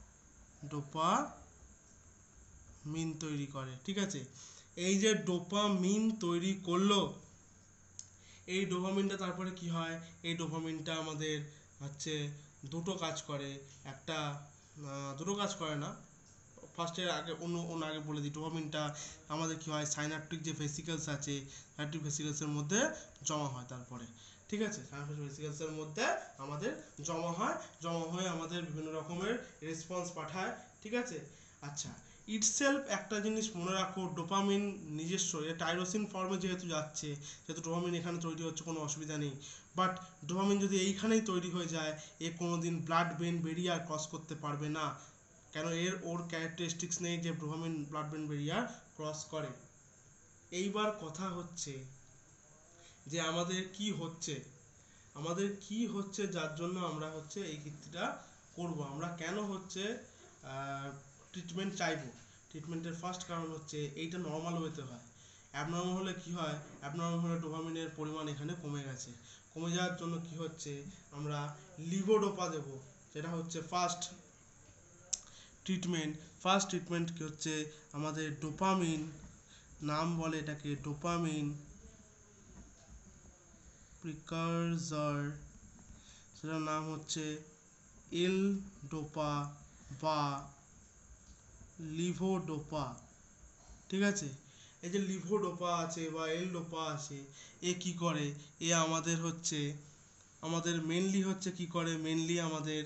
A: ডোপামিন তৈরি করে, ঠিক আছে। এই যে ডোপামিন তৈরি করলো, এই ডোপামিনটা তারপরে কি হয়, এই ডোপামিনটা আমাদের হচ্ছে দুটো কাজ করে, একটা দুটো কাজ করে না, ফার্স্টের আগে অন্য আগে বলে দিই, ডোপামিনটা আমাদের কি হয়, সাইনাপটিক যে ভেসিকলস আছে, সাইনাপটিক ভেসিকলসের মধ্যে জমা হয় তারপরে, ঠিক আছে, সাইনাপটিক ভেসিকলসের মধ্যে আমাদের জমা হয়, জমা হয়ে আমাদের বিভিন্ন রকমের রেসপন্স পাঠায়, ঠিক আছে। আচ্ছা, ইটসেলফ একটা জিনিস মনে রাখো, ডোপামিন নিজস্ব, এটা টাইরোসিন ফর্মে যেহেতু যাচ্ছে, যেহেতু ডোপামিন এখানে তৈরি হচ্ছে, কোনো অসুবিধা নেই। বাট ডোপামিন যদি এইখানেই তৈরি হয়ে যায়, এ কোনোদিন ব্লাড ব্রেন ব্যারিয়ার ক্রস করতে পারবে না, কেন ওর ক্যারেক্টারিস্টিক্স নেই যে dopamine blood brain barrier cross করে। এইবার কথা হচ্ছে যে আমাদের কি হচ্ছে যার জন্য আমরা হচ্ছে এই ক্ষেত্রেটা করব, আমরা কেন হচ্ছে ট্রিটমেন্ট চাইবো। ট্রিটমেন্টের ফার্স্ট কারণ হচ্ছে এইটা নর্মাল ওয়েতে হয়, অ্যাবনর্মাল হলে কি হয়, অ্যাবনর্মাল হলে ডোপামিনের পরিমাণ এখানে কমে গেছে, কমে যাওয়ার জন্য কি হচ্ছে আমরা লিভোডোপা দেব, যেটা হচ্ছে ফার্স্ট ট্রিটমেন্ট কি হচ্ছে আমাদের ডোপামিন, নাম বলে এটাকে ডোপামিন প্রিকারসর, সেটার নাম হচ্ছে এল ডোপা বা লিভোডোপা। ঠিক আছে, এই যে লিভোডোপা আছে বা এল ডোপা আছে, এ কি করে, এ আমাদের মেনলি হচ্ছে কি করে, মেনলি আমাদের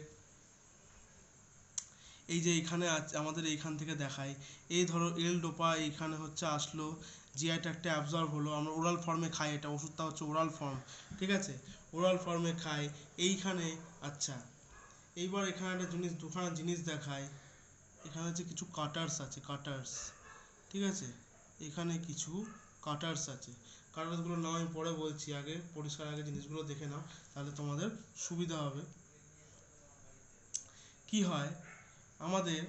A: এই যে এখানে আমাদের এইখান থেকে দেখায়, এই ধরো এল ডোপা এইখানে হচ্ছে আসলো, জিআই ট্র্যাক্টে অ্যাবজর্ব হলো, আমরা ওরাল ফর্মে খাই, এটা ওষুধটা হচ্ছে ওরাল ফর্ম, ঠিক আছে, ওরাল ফর্মে খাই এইখানে। আচ্ছা, এইবার এখানে একটা দুখানা জিনিস দেখায়, এখানে হচ্ছে কিছু কাটার্স আছে, ঠিক আছে, এখানে কিছু কাটার্স আছে, কাটার্সগুলোর নাম আমি পরে বলছি, আগে পরিষ্কার আগে জিনিসগুলো দেখে নাও, তাহলে তোমাদের সুবিধা হবে। কি হয় আমাদের,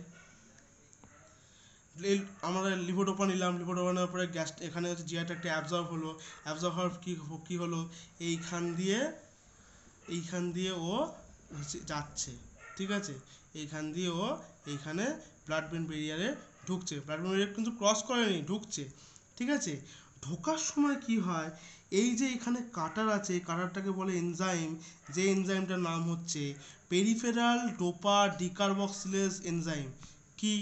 A: আমরা লিভোডোপা নিলাম, লিভোডোপা নেওয়ার পরে গ্যাস এখানে হচ্ছে জিআই ট্র্যাক্টে অ্যাবজর্ব হওয়ার কি হলো, এইখান দিয়ে ও যাচ্ছে, ঠিক আছে, এইখান দিয়ে ও এইখানে ব্লাড ব্রেন ব্যারিয়ারে ঢুকছে, ব্লাড ব্রেন ব্যারিয়ার কিন্তু ক্রস করেনি, ঢুকছে, ঠিক আছে। ঢোকার সময় কি হয়, এই যে এখানে কাটার আছে, কাটারটাকে বলে এনজাইম, যে এনজাইমটার নাম হচ্ছে পেরিফেরাল ডোপা ডিকার্বক্সিলেজ এনজাইম। কি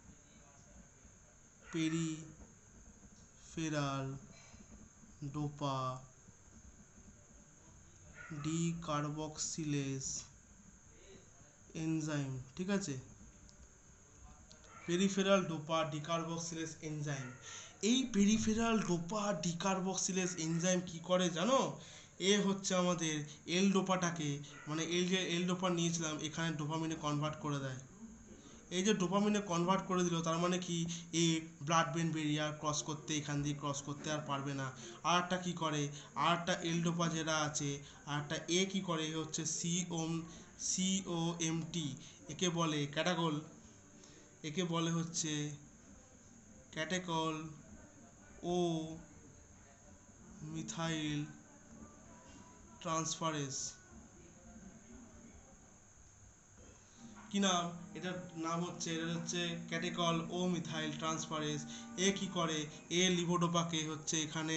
A: পেরিফেরাল ডোপা ডিকার্বক্সিলেজ এনজাইম, ঠিক আছে, পেরিফেরাল ডোপা ডিকার্বক্সিলেজ এনজাইম। এই পেরিফেরাল ডোপা ডিকার্বক্সিলেজ এনজাইম কি করে জানো, এ হচ্ছে আমাদের এল ডোপাটাকে, মানে এল ডোপা নিয়েছিলাম, এখানে ডোপামিনে কনভার্ট করে দেয়। এই যে ডোপামিনে কনভার্ট করে দিল, তার মানে কি, এ ব্লাড ব্রেন ব্যারিয়ার ক্রস করতে, এখান দিয়ে ক্রস করতে আর পারবে না। আর একটা কি করে, আর একটা এল ডোপা যেটা আছে, আর একটা এ কি করে, এ হচ্ছে সিওএমটি, একে বলে ক্যাটাকল, একে বলে হচ্ছে ক্যাটেকল ও মিথাইল ট্রান্সফারেজ। কি নাম, এটার নাম হচ্ছে, এটা হচ্ছে ক্যাটেকল ও মিথাইল ট্রান্সফারেজ। এ কি করে, এ লিভোডোপাকে হচ্ছে এখানে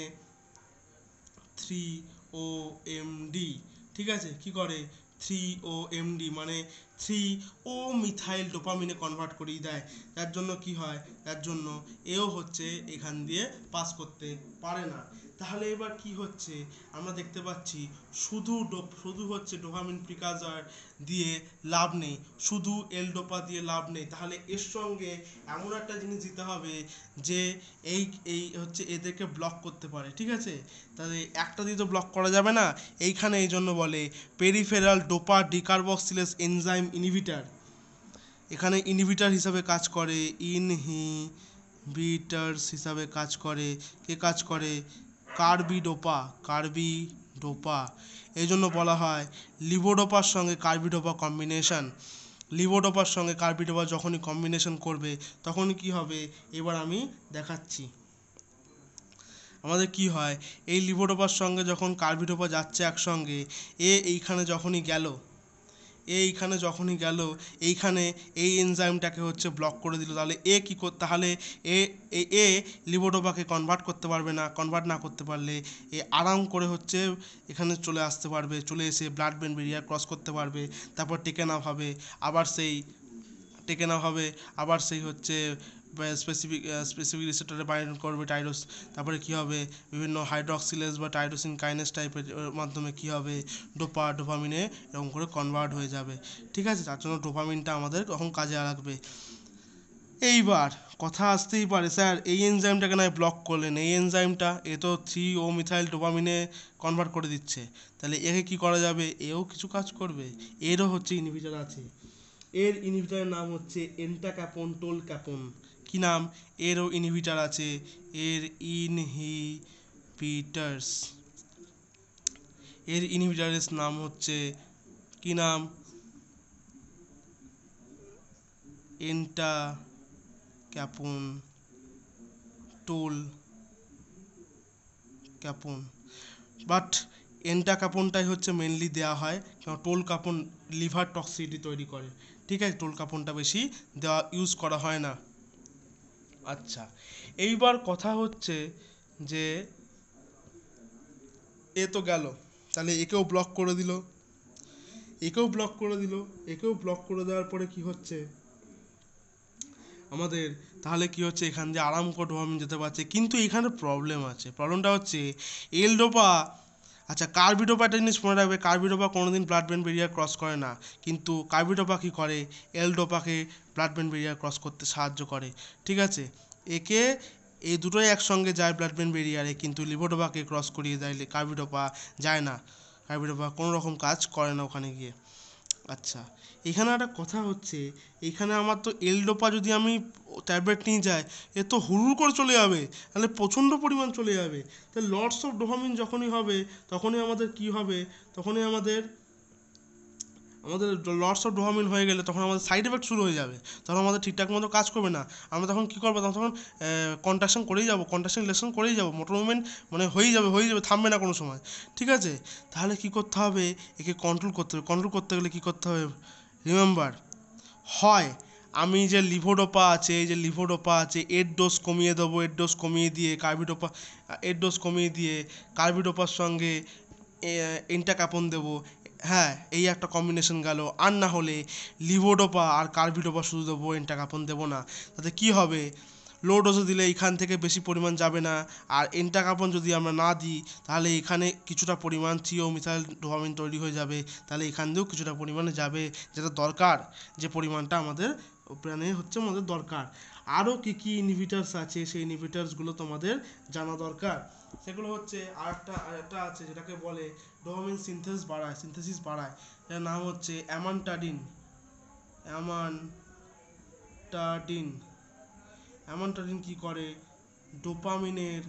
A: 3OMD, ঠিক আছে, কি করে 3OMD মানে 3O মিথাইল ডোপামিনে কনভার্ট করিয়ে দেয়, যার জন্য কি হয়, যার জন্য এও হচ্ছে এখান দিয়ে পাস করতে পারে না। তাহলে এবার কি হচ্ছে, আমরা দেখতে পাচ্ছি শুধু হচ্ছে ডোপামিন প্রিকারসর দিয়ে লাভ নেই, শুধু এল ডোপা দিয়ে লাভ নেই, তাহলে এর সঙ্গে এমন একটা জিনিস দিতে হবে যে এই এই হচ্ছে এদেরকে ব্লক করতে পারে, ঠিক আছে। তাহলে একটা দিয়ে তো ব্লক করা যাবে না, এইখানে এই জন্য বলে peripheral dopa decarboxylase enzyme inhibitor, এখানে ইনহিবিটার হিসাবে কাজ করে, ইনহিবিটারস হিসাবে কাজ করে, কে কাজ করে, কার্বিডোপা, এই জন্য বলা হয় লিভোডোপার সঙ্গে কার্বিডোপা কম্বিনেশন, লিভোডোপার সঙ্গে কার্বিডোপা যখনই কম্বিনেশন করবে তখনই কি হবে, এবার আমি দেখাচ্ছি আমাদের কি হয়। এই লিভোডোপার সঙ্গে যখন কার্বিডোপা যাচ্ছে একসঙ্গে, এইখানে যখনই গেল এইখানে এই এনজাইমটাকে হচ্ছে ব্লক করে দিল, তাহলে তাহলে এ লিভোডোপাকে কনভার্ট না করতে পারলে এ আরাম করে হচ্ছে এখানে চলে এসে ব্লাড ব্রেন ব্যারিয়ার ক্রস করতে পারবে, তারপর টেকে না হবে, আবার সেই হচ্ছে স্পেসিফিক রিসেপ্টরে বাইন্ড করবে তারপরে কি হবে, বিভিন্ন হাইড্রক্সিলেজ বা টাইরোসিন কাইনেস টাইপের মাধ্যমে কি হবে, ডোপামিনে এরকম করে কনভার্ট হয়ে যাবে, ঠিক আছে, যার জন্য ডোপামিনটা আমাদের তখন কাজে লাগবে। এইবার কথা আসতেই পারে, স্যার এই এনজাইমটাকে নয় ব্লক করলেন, এই এনজাইমটা এ তো 3 ও মিথাইল ডোপামিনে কনভার্ট করে দিচ্ছে, তাহলে একে কি করা যাবে, এও কিছু কাজ করবে, এরও হচ্ছে ইনহিবিটর আছে, এর ইনহিবিটরের নাম হচ্ছে এন্টাক্যাপন টোল ক্যাপন। কি নাম, এরও ইনহিবিটর আছে, এর ইনহিবিটার্স, এর ইনহিবিটরের নাম হচ্ছে কি নাম, এন্টাক্যাপন টোল ক্যাপন। বাট এন্টাক্যাপনটাই হচ্ছে মেনলি দেওয়া হয়, কারণ টোল কাপন লিভার টক্সিসিটি তৈরি করে, ঠিক আছে, টোল কাপনটা বেশি দেওয়া ইউজ করা হয় না। আচ্ছা, এইবার কথা হচ্ছে যে এ তো গেল, তাহলে একেও ব্লক করে দিল, একেও ব্লক করে দিল, একেও ব্লক করে দেওয়ার পরে কি হচ্ছে আমাদের, তাহলে কি হচ্ছে এখান দিয়ে আরাম করে ডোপামিন যেতে পারছে, কিন্তু এখানে প্রবলেম আছে, প্রবলেমটা হচ্ছে এল ডোপা, আচ্ছা কার্বিডোপা একটা জিনিস মনে রাখবে, কার্বিডোপা কোনোদিন ব্লাড ব্রেন ব্যারিয়ার ক্রস করে না, কিন্তু কার্বিডোপা কী করে, এল ডোপাকে ব্লাড ব্রেন ব্যারিয়ার ক্রস করতে সাহায্য করে, ঠিক আছে, একে এই দুটোই একসঙ্গে যায় ব্লাড ব্রেন ব্যারিয়ারে, কিন্তু লিভোডোপাকে ক্রস করিয়ে দেয়, কার্বিডোপা যায় না, কার্বিডোপা কোনো রকম কাজ করে না ওখানে গিয়ে। আচ্ছা, এখানে একটা কথা হচ্ছে, এখানে আমার তো এল ডোপা যদি আমি ট্যাবলেট নিয়ে যাই, এ তো হুড়ুড় করে চলে যাবে, তাহলে প্রচণ্ড পরিমাণ চলে যাবে, তাহলে লটস অফ ডোপামিন যখনই হবে তখনই আমাদের কি হবে, তখনই আমাদের লটস অফ ডোপামিন হয়ে গেলে তখন আমাদের সাইড এফেক্ট শুরু হয়ে যাবে, তখন আমাদের ঠিকঠাক মতো কাজ করবে না, আমরা তখন কী করবো, তখন কন্ট্রাকশন করেই যাবো, কন্ট্রাকশন রিলেকশন করেই যাবো, মোটর মুভমেন্ট মানে হয়েই যাবে, থামবে না কোনো সময়, ঠিক আছে, তাহলে কী করতে হবে, একে কন্ট্রোল করতে হবে, কন্ট্রোল করতে গেলে কী করতে হবে, রিমেম্বার, হয় আমি যে লিভোডোপা আছে, এই যে লিভোডোপা আছে এর ডোজ কমিয়ে দেবো, এর ডোজ কমিয়ে দিয়ে কার্বিডোপা, এর ডোজ কমিয়ে দিয়ে কার্বিডোপার সঙ্গে এন্টাক্যাপন দেবো, হ্যাঁ এই একটা কম্বিনেশন গেল, আর না হলে লিভোডোপা আর কার্বিডোপা শুধু দেবো, এন্টাক্যাপন দেবো না, তাতে কি হবে, লো ডোজে দিলে এখান থেকে বেশি পরিমাণ যাবে না, আর এন্টাক্যাপন যদি আমরা না দিই তাহলে এখানে কিছুটা পরিমাণ থিও মিথাইল ডোপামিন তৈরি হয়ে যাবে, তাহলে এখান দিয়েও কিছুটা পরিমাণে যাবে, যেটা দরকার, যে পরিমাণটা আমাদের প্রাণে হচ্ছে আমাদের দরকার। আরও কী কী ইনহিবিটার্স আছে, সেই ইনহিবিটার্সগুলো তোমাদের জানা দরকার, সেগুলো হচ্ছে আরেকটা আছে যেটাকে বলে ডোপামিন সিনথেসিস বাড়ায়, এর নাম হচ্ছে অ্যামান্টাডিন, অ্যামান্টাডিন, অ্যামান্টাডিন কী করে, ডোপামিনের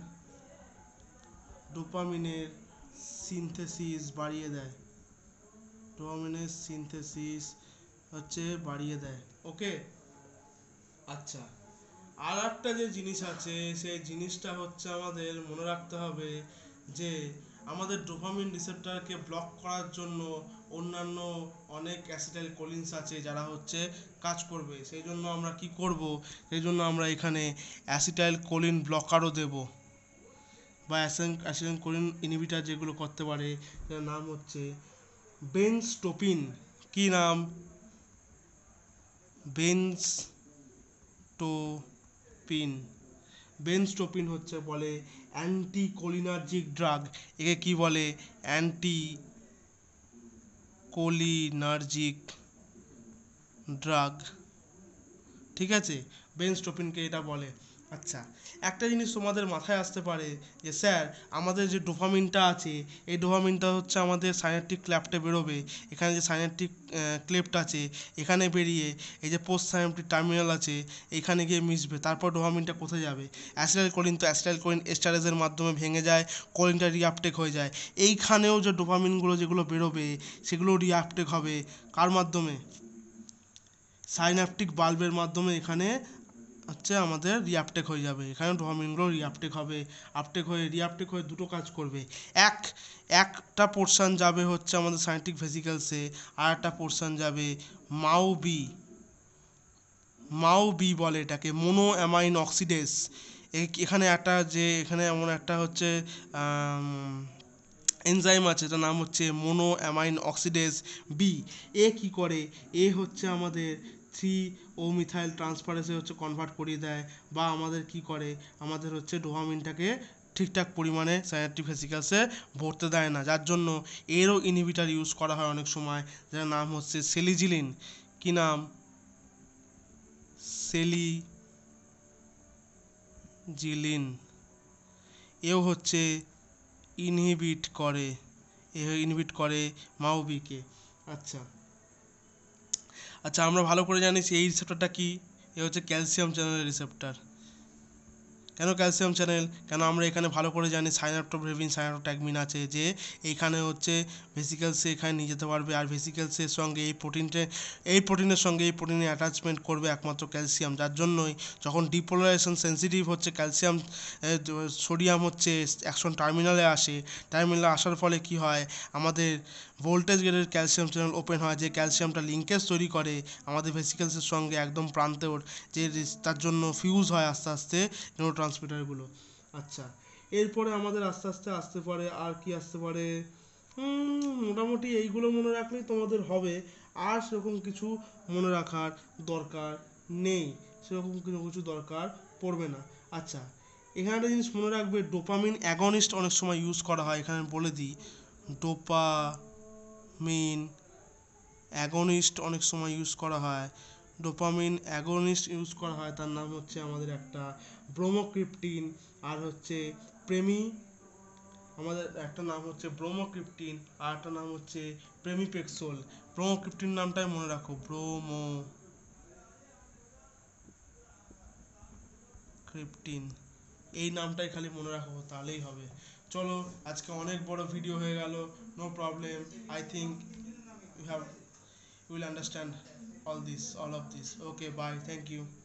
A: সিনথেসিস বাড়িয়ে দেয়, ডোপামিনের সিনথেসিস হচ্ছে বাড়িয়ে দেয়, ওকে। আচ্ছা, আর একটা যে জিনিস আছে সেই জিনিসটা হচ্ছে আমাদের মনে রাখতে হবে যে আমাদের ডোপামিন রিসেপ্টরকে ব্লক করার জন্য অন্যান্য অনেক অ্যাসিটাইল কোলিনস আছে যারা হচ্ছে কাজ করবে, সেই জন্য আমরা কি করব, সেই জন্য আমরা এখানে অ্যাসিটাইল কোলিন ব্লকারও দেব, বা অ্যাসিটাইল কোলিন ইনহিবিটর যেগুলো করতে পারে, তার নাম হচ্ছে বেনস্টোপিন। কি নাম, বেনস্টোপিন হচ্ছে বলে অ্যান্টি কোলিনার্জিক ড্রাগ, একে কি বলে, অ্যান্টি কোলিনার্জিক ড্রাগ, ঠিক আছে, বেনস্টোপিনকে এটা বলে। আচ্ছা, একটা জিনিস তোমাদের মাথায় আসতে পারে যে স্যার আমাদের যে ডোপামিনটা আছে, এই ডোপামিনটা হচ্ছে আমাদের সাইনাপটিক ক্লেফটে বেরোবে, এখানে যে সাইনাপটিক ক্লেফট আছে এখানে বেরিয়ে এই যে পোস্ট সাইনাপটিক টার্মিনাল আছে এখানে গিয়ে মিশবে, তারপর ডোপামিনটা কোথায় যাবে, অ্যাসিটাইল কোলিন, তো অ্যাসিটাইল কোলিন এস্টারেজের মাধ্যমে ভেঙে যায়, কোলিনটা রিআপটেক হয়ে যায়, এইখানেও যে ডোপামিনগুলো যেগুলো বেরোবে সেগুলো রিআপটেক হবে কার মাধ্যমে, সাইনাপটিক বাল্বের মাধ্যমে, এখানে হচ্ছে আমাদের রিআপটেক হয়ে যাবে, এখানে ডোপামিনগুলো রিআপটেক হয়ে দুটো কাজ করবে, একটা পোর্শন যাবে হচ্ছে আমাদের সাইনাপটিক ভেসিকেলসে, আর একটা পোর্শন যাবে মাও বি বলে এটাকে, মোনো অ্যামাইন অক্সিডেজ, এখানে এমন একটা হচ্ছে এনজাইম আছে, তার নাম হচ্ছে মোনো অ্যামাইন অক্সিডেজ বি, এ কি করে, এ হচ্ছে আমাদের 3 ও মিথাইল ট্রান্সফারেসে হচ্ছে কনভার্ট করিয়ে দেয়, বা আমাদের কি করে, আমাদের হচ্ছে ডোপামিনটাকে ঠিকঠাক পরিমাণে সাইনাপটিক ভেসিকেলসে ভরতে দেয় না, যার জন্য এরও ইনহিবিটার ইউজ করা হয় অনেক সময়, যার নাম হচ্ছে সেলিজিলিন। কি নাম, সেলিজিলিন। জিলিন। এও হচ্ছে ইনহিবিট করে, মাওবিকে। আচ্ছা আচ্ছা, আমরা ভালো করে জানি এই রিসেপ্টরটা কি। এ হচ্ছে ক্যালসিয়াম চ্যানেল রিসেপ্টর। কেন ক্যালসিয়াম চ্যানেল? কেন আমরা এখানে ভালো করে জানি সাইনাপ্টোব্রেভিন সাইনাপ্টোট্যাগমিন আছে, যে এইখানে হচ্ছে ভেসিকেলসে এখানে নিয়ে যেতে পারবে, আর ভেসিকেলসের সঙ্গে এই প্রোটিনের সঙ্গে এই প্রোটিনের অ্যাটাচমেন্ট করবে একমাত্র ক্যালসিয়াম, যার জন্যই যখন ডিপোলারাইজেশন সেন্সিটিভ হচ্ছে ক্যালসিয়াম, সোডিয়াম হচ্ছে অ্যাকশন টার্মিনালে আসে, টার্মিনালে আসার ফলে কি হয়, আমাদের ভোল্টেজ গ্রেডের ক্যালসিয়াম চ্যানেল ওপেন হয়, যে ক্যালসিয়ামটা লিঙ্কেজ তৈরি করে আমাদের ভেসিকেলসের সঙ্গে একদম প্রান্তে, যে তার জন্য ফিউজ হয় আস্তে আস্তে নিউরোট্রান্সমিটারগুলো। আচ্ছা, এরপরে আমাদের আস্তে আস্তে আসতে পারে আর কি আসতে পারে, মোটামুটি এইগুলো মনে রাখলেই তোমাদের হবে, আর সেরকম কিছু মনে রাখার দরকার নেই, সেরকম কিছু দরকার পড়বে না। আচ্ছা, এখানে একটা জিনিস মনে রাখবে, ডোপামিন অ্যাগনিস্ট অনেক সময় ইউজ করা হয়, এখানে বলে দিই, ডোপামিন অ্যাগনিস্ট অনেক সময় ইউজ করা হয়, ডোপামিন অ্যাগনিস্ট ইউজ করা হয়, তার নাম হচ্ছে আমাদের একটা ব্রোমোক্রিপ্টিন, আর হচ্ছে আমাদের একটা নাম হচ্ছে ব্রোমোক্রিপ্টিন, আর একটা নাম হচ্ছে প্রেমিপেক্সোল। ব্রোমোক্রিপ্টিন নামটাই মনে রাখো, ব্রোমোক্রিপ্টিন, এই নামটাই খালি মনে রাখো, তাহলেই হবে। চলো, আজকে অনেক বড় ভিডিও হয়ে গেল, no problem, I think you have, you will understand all of this. Okay, bye, thank you.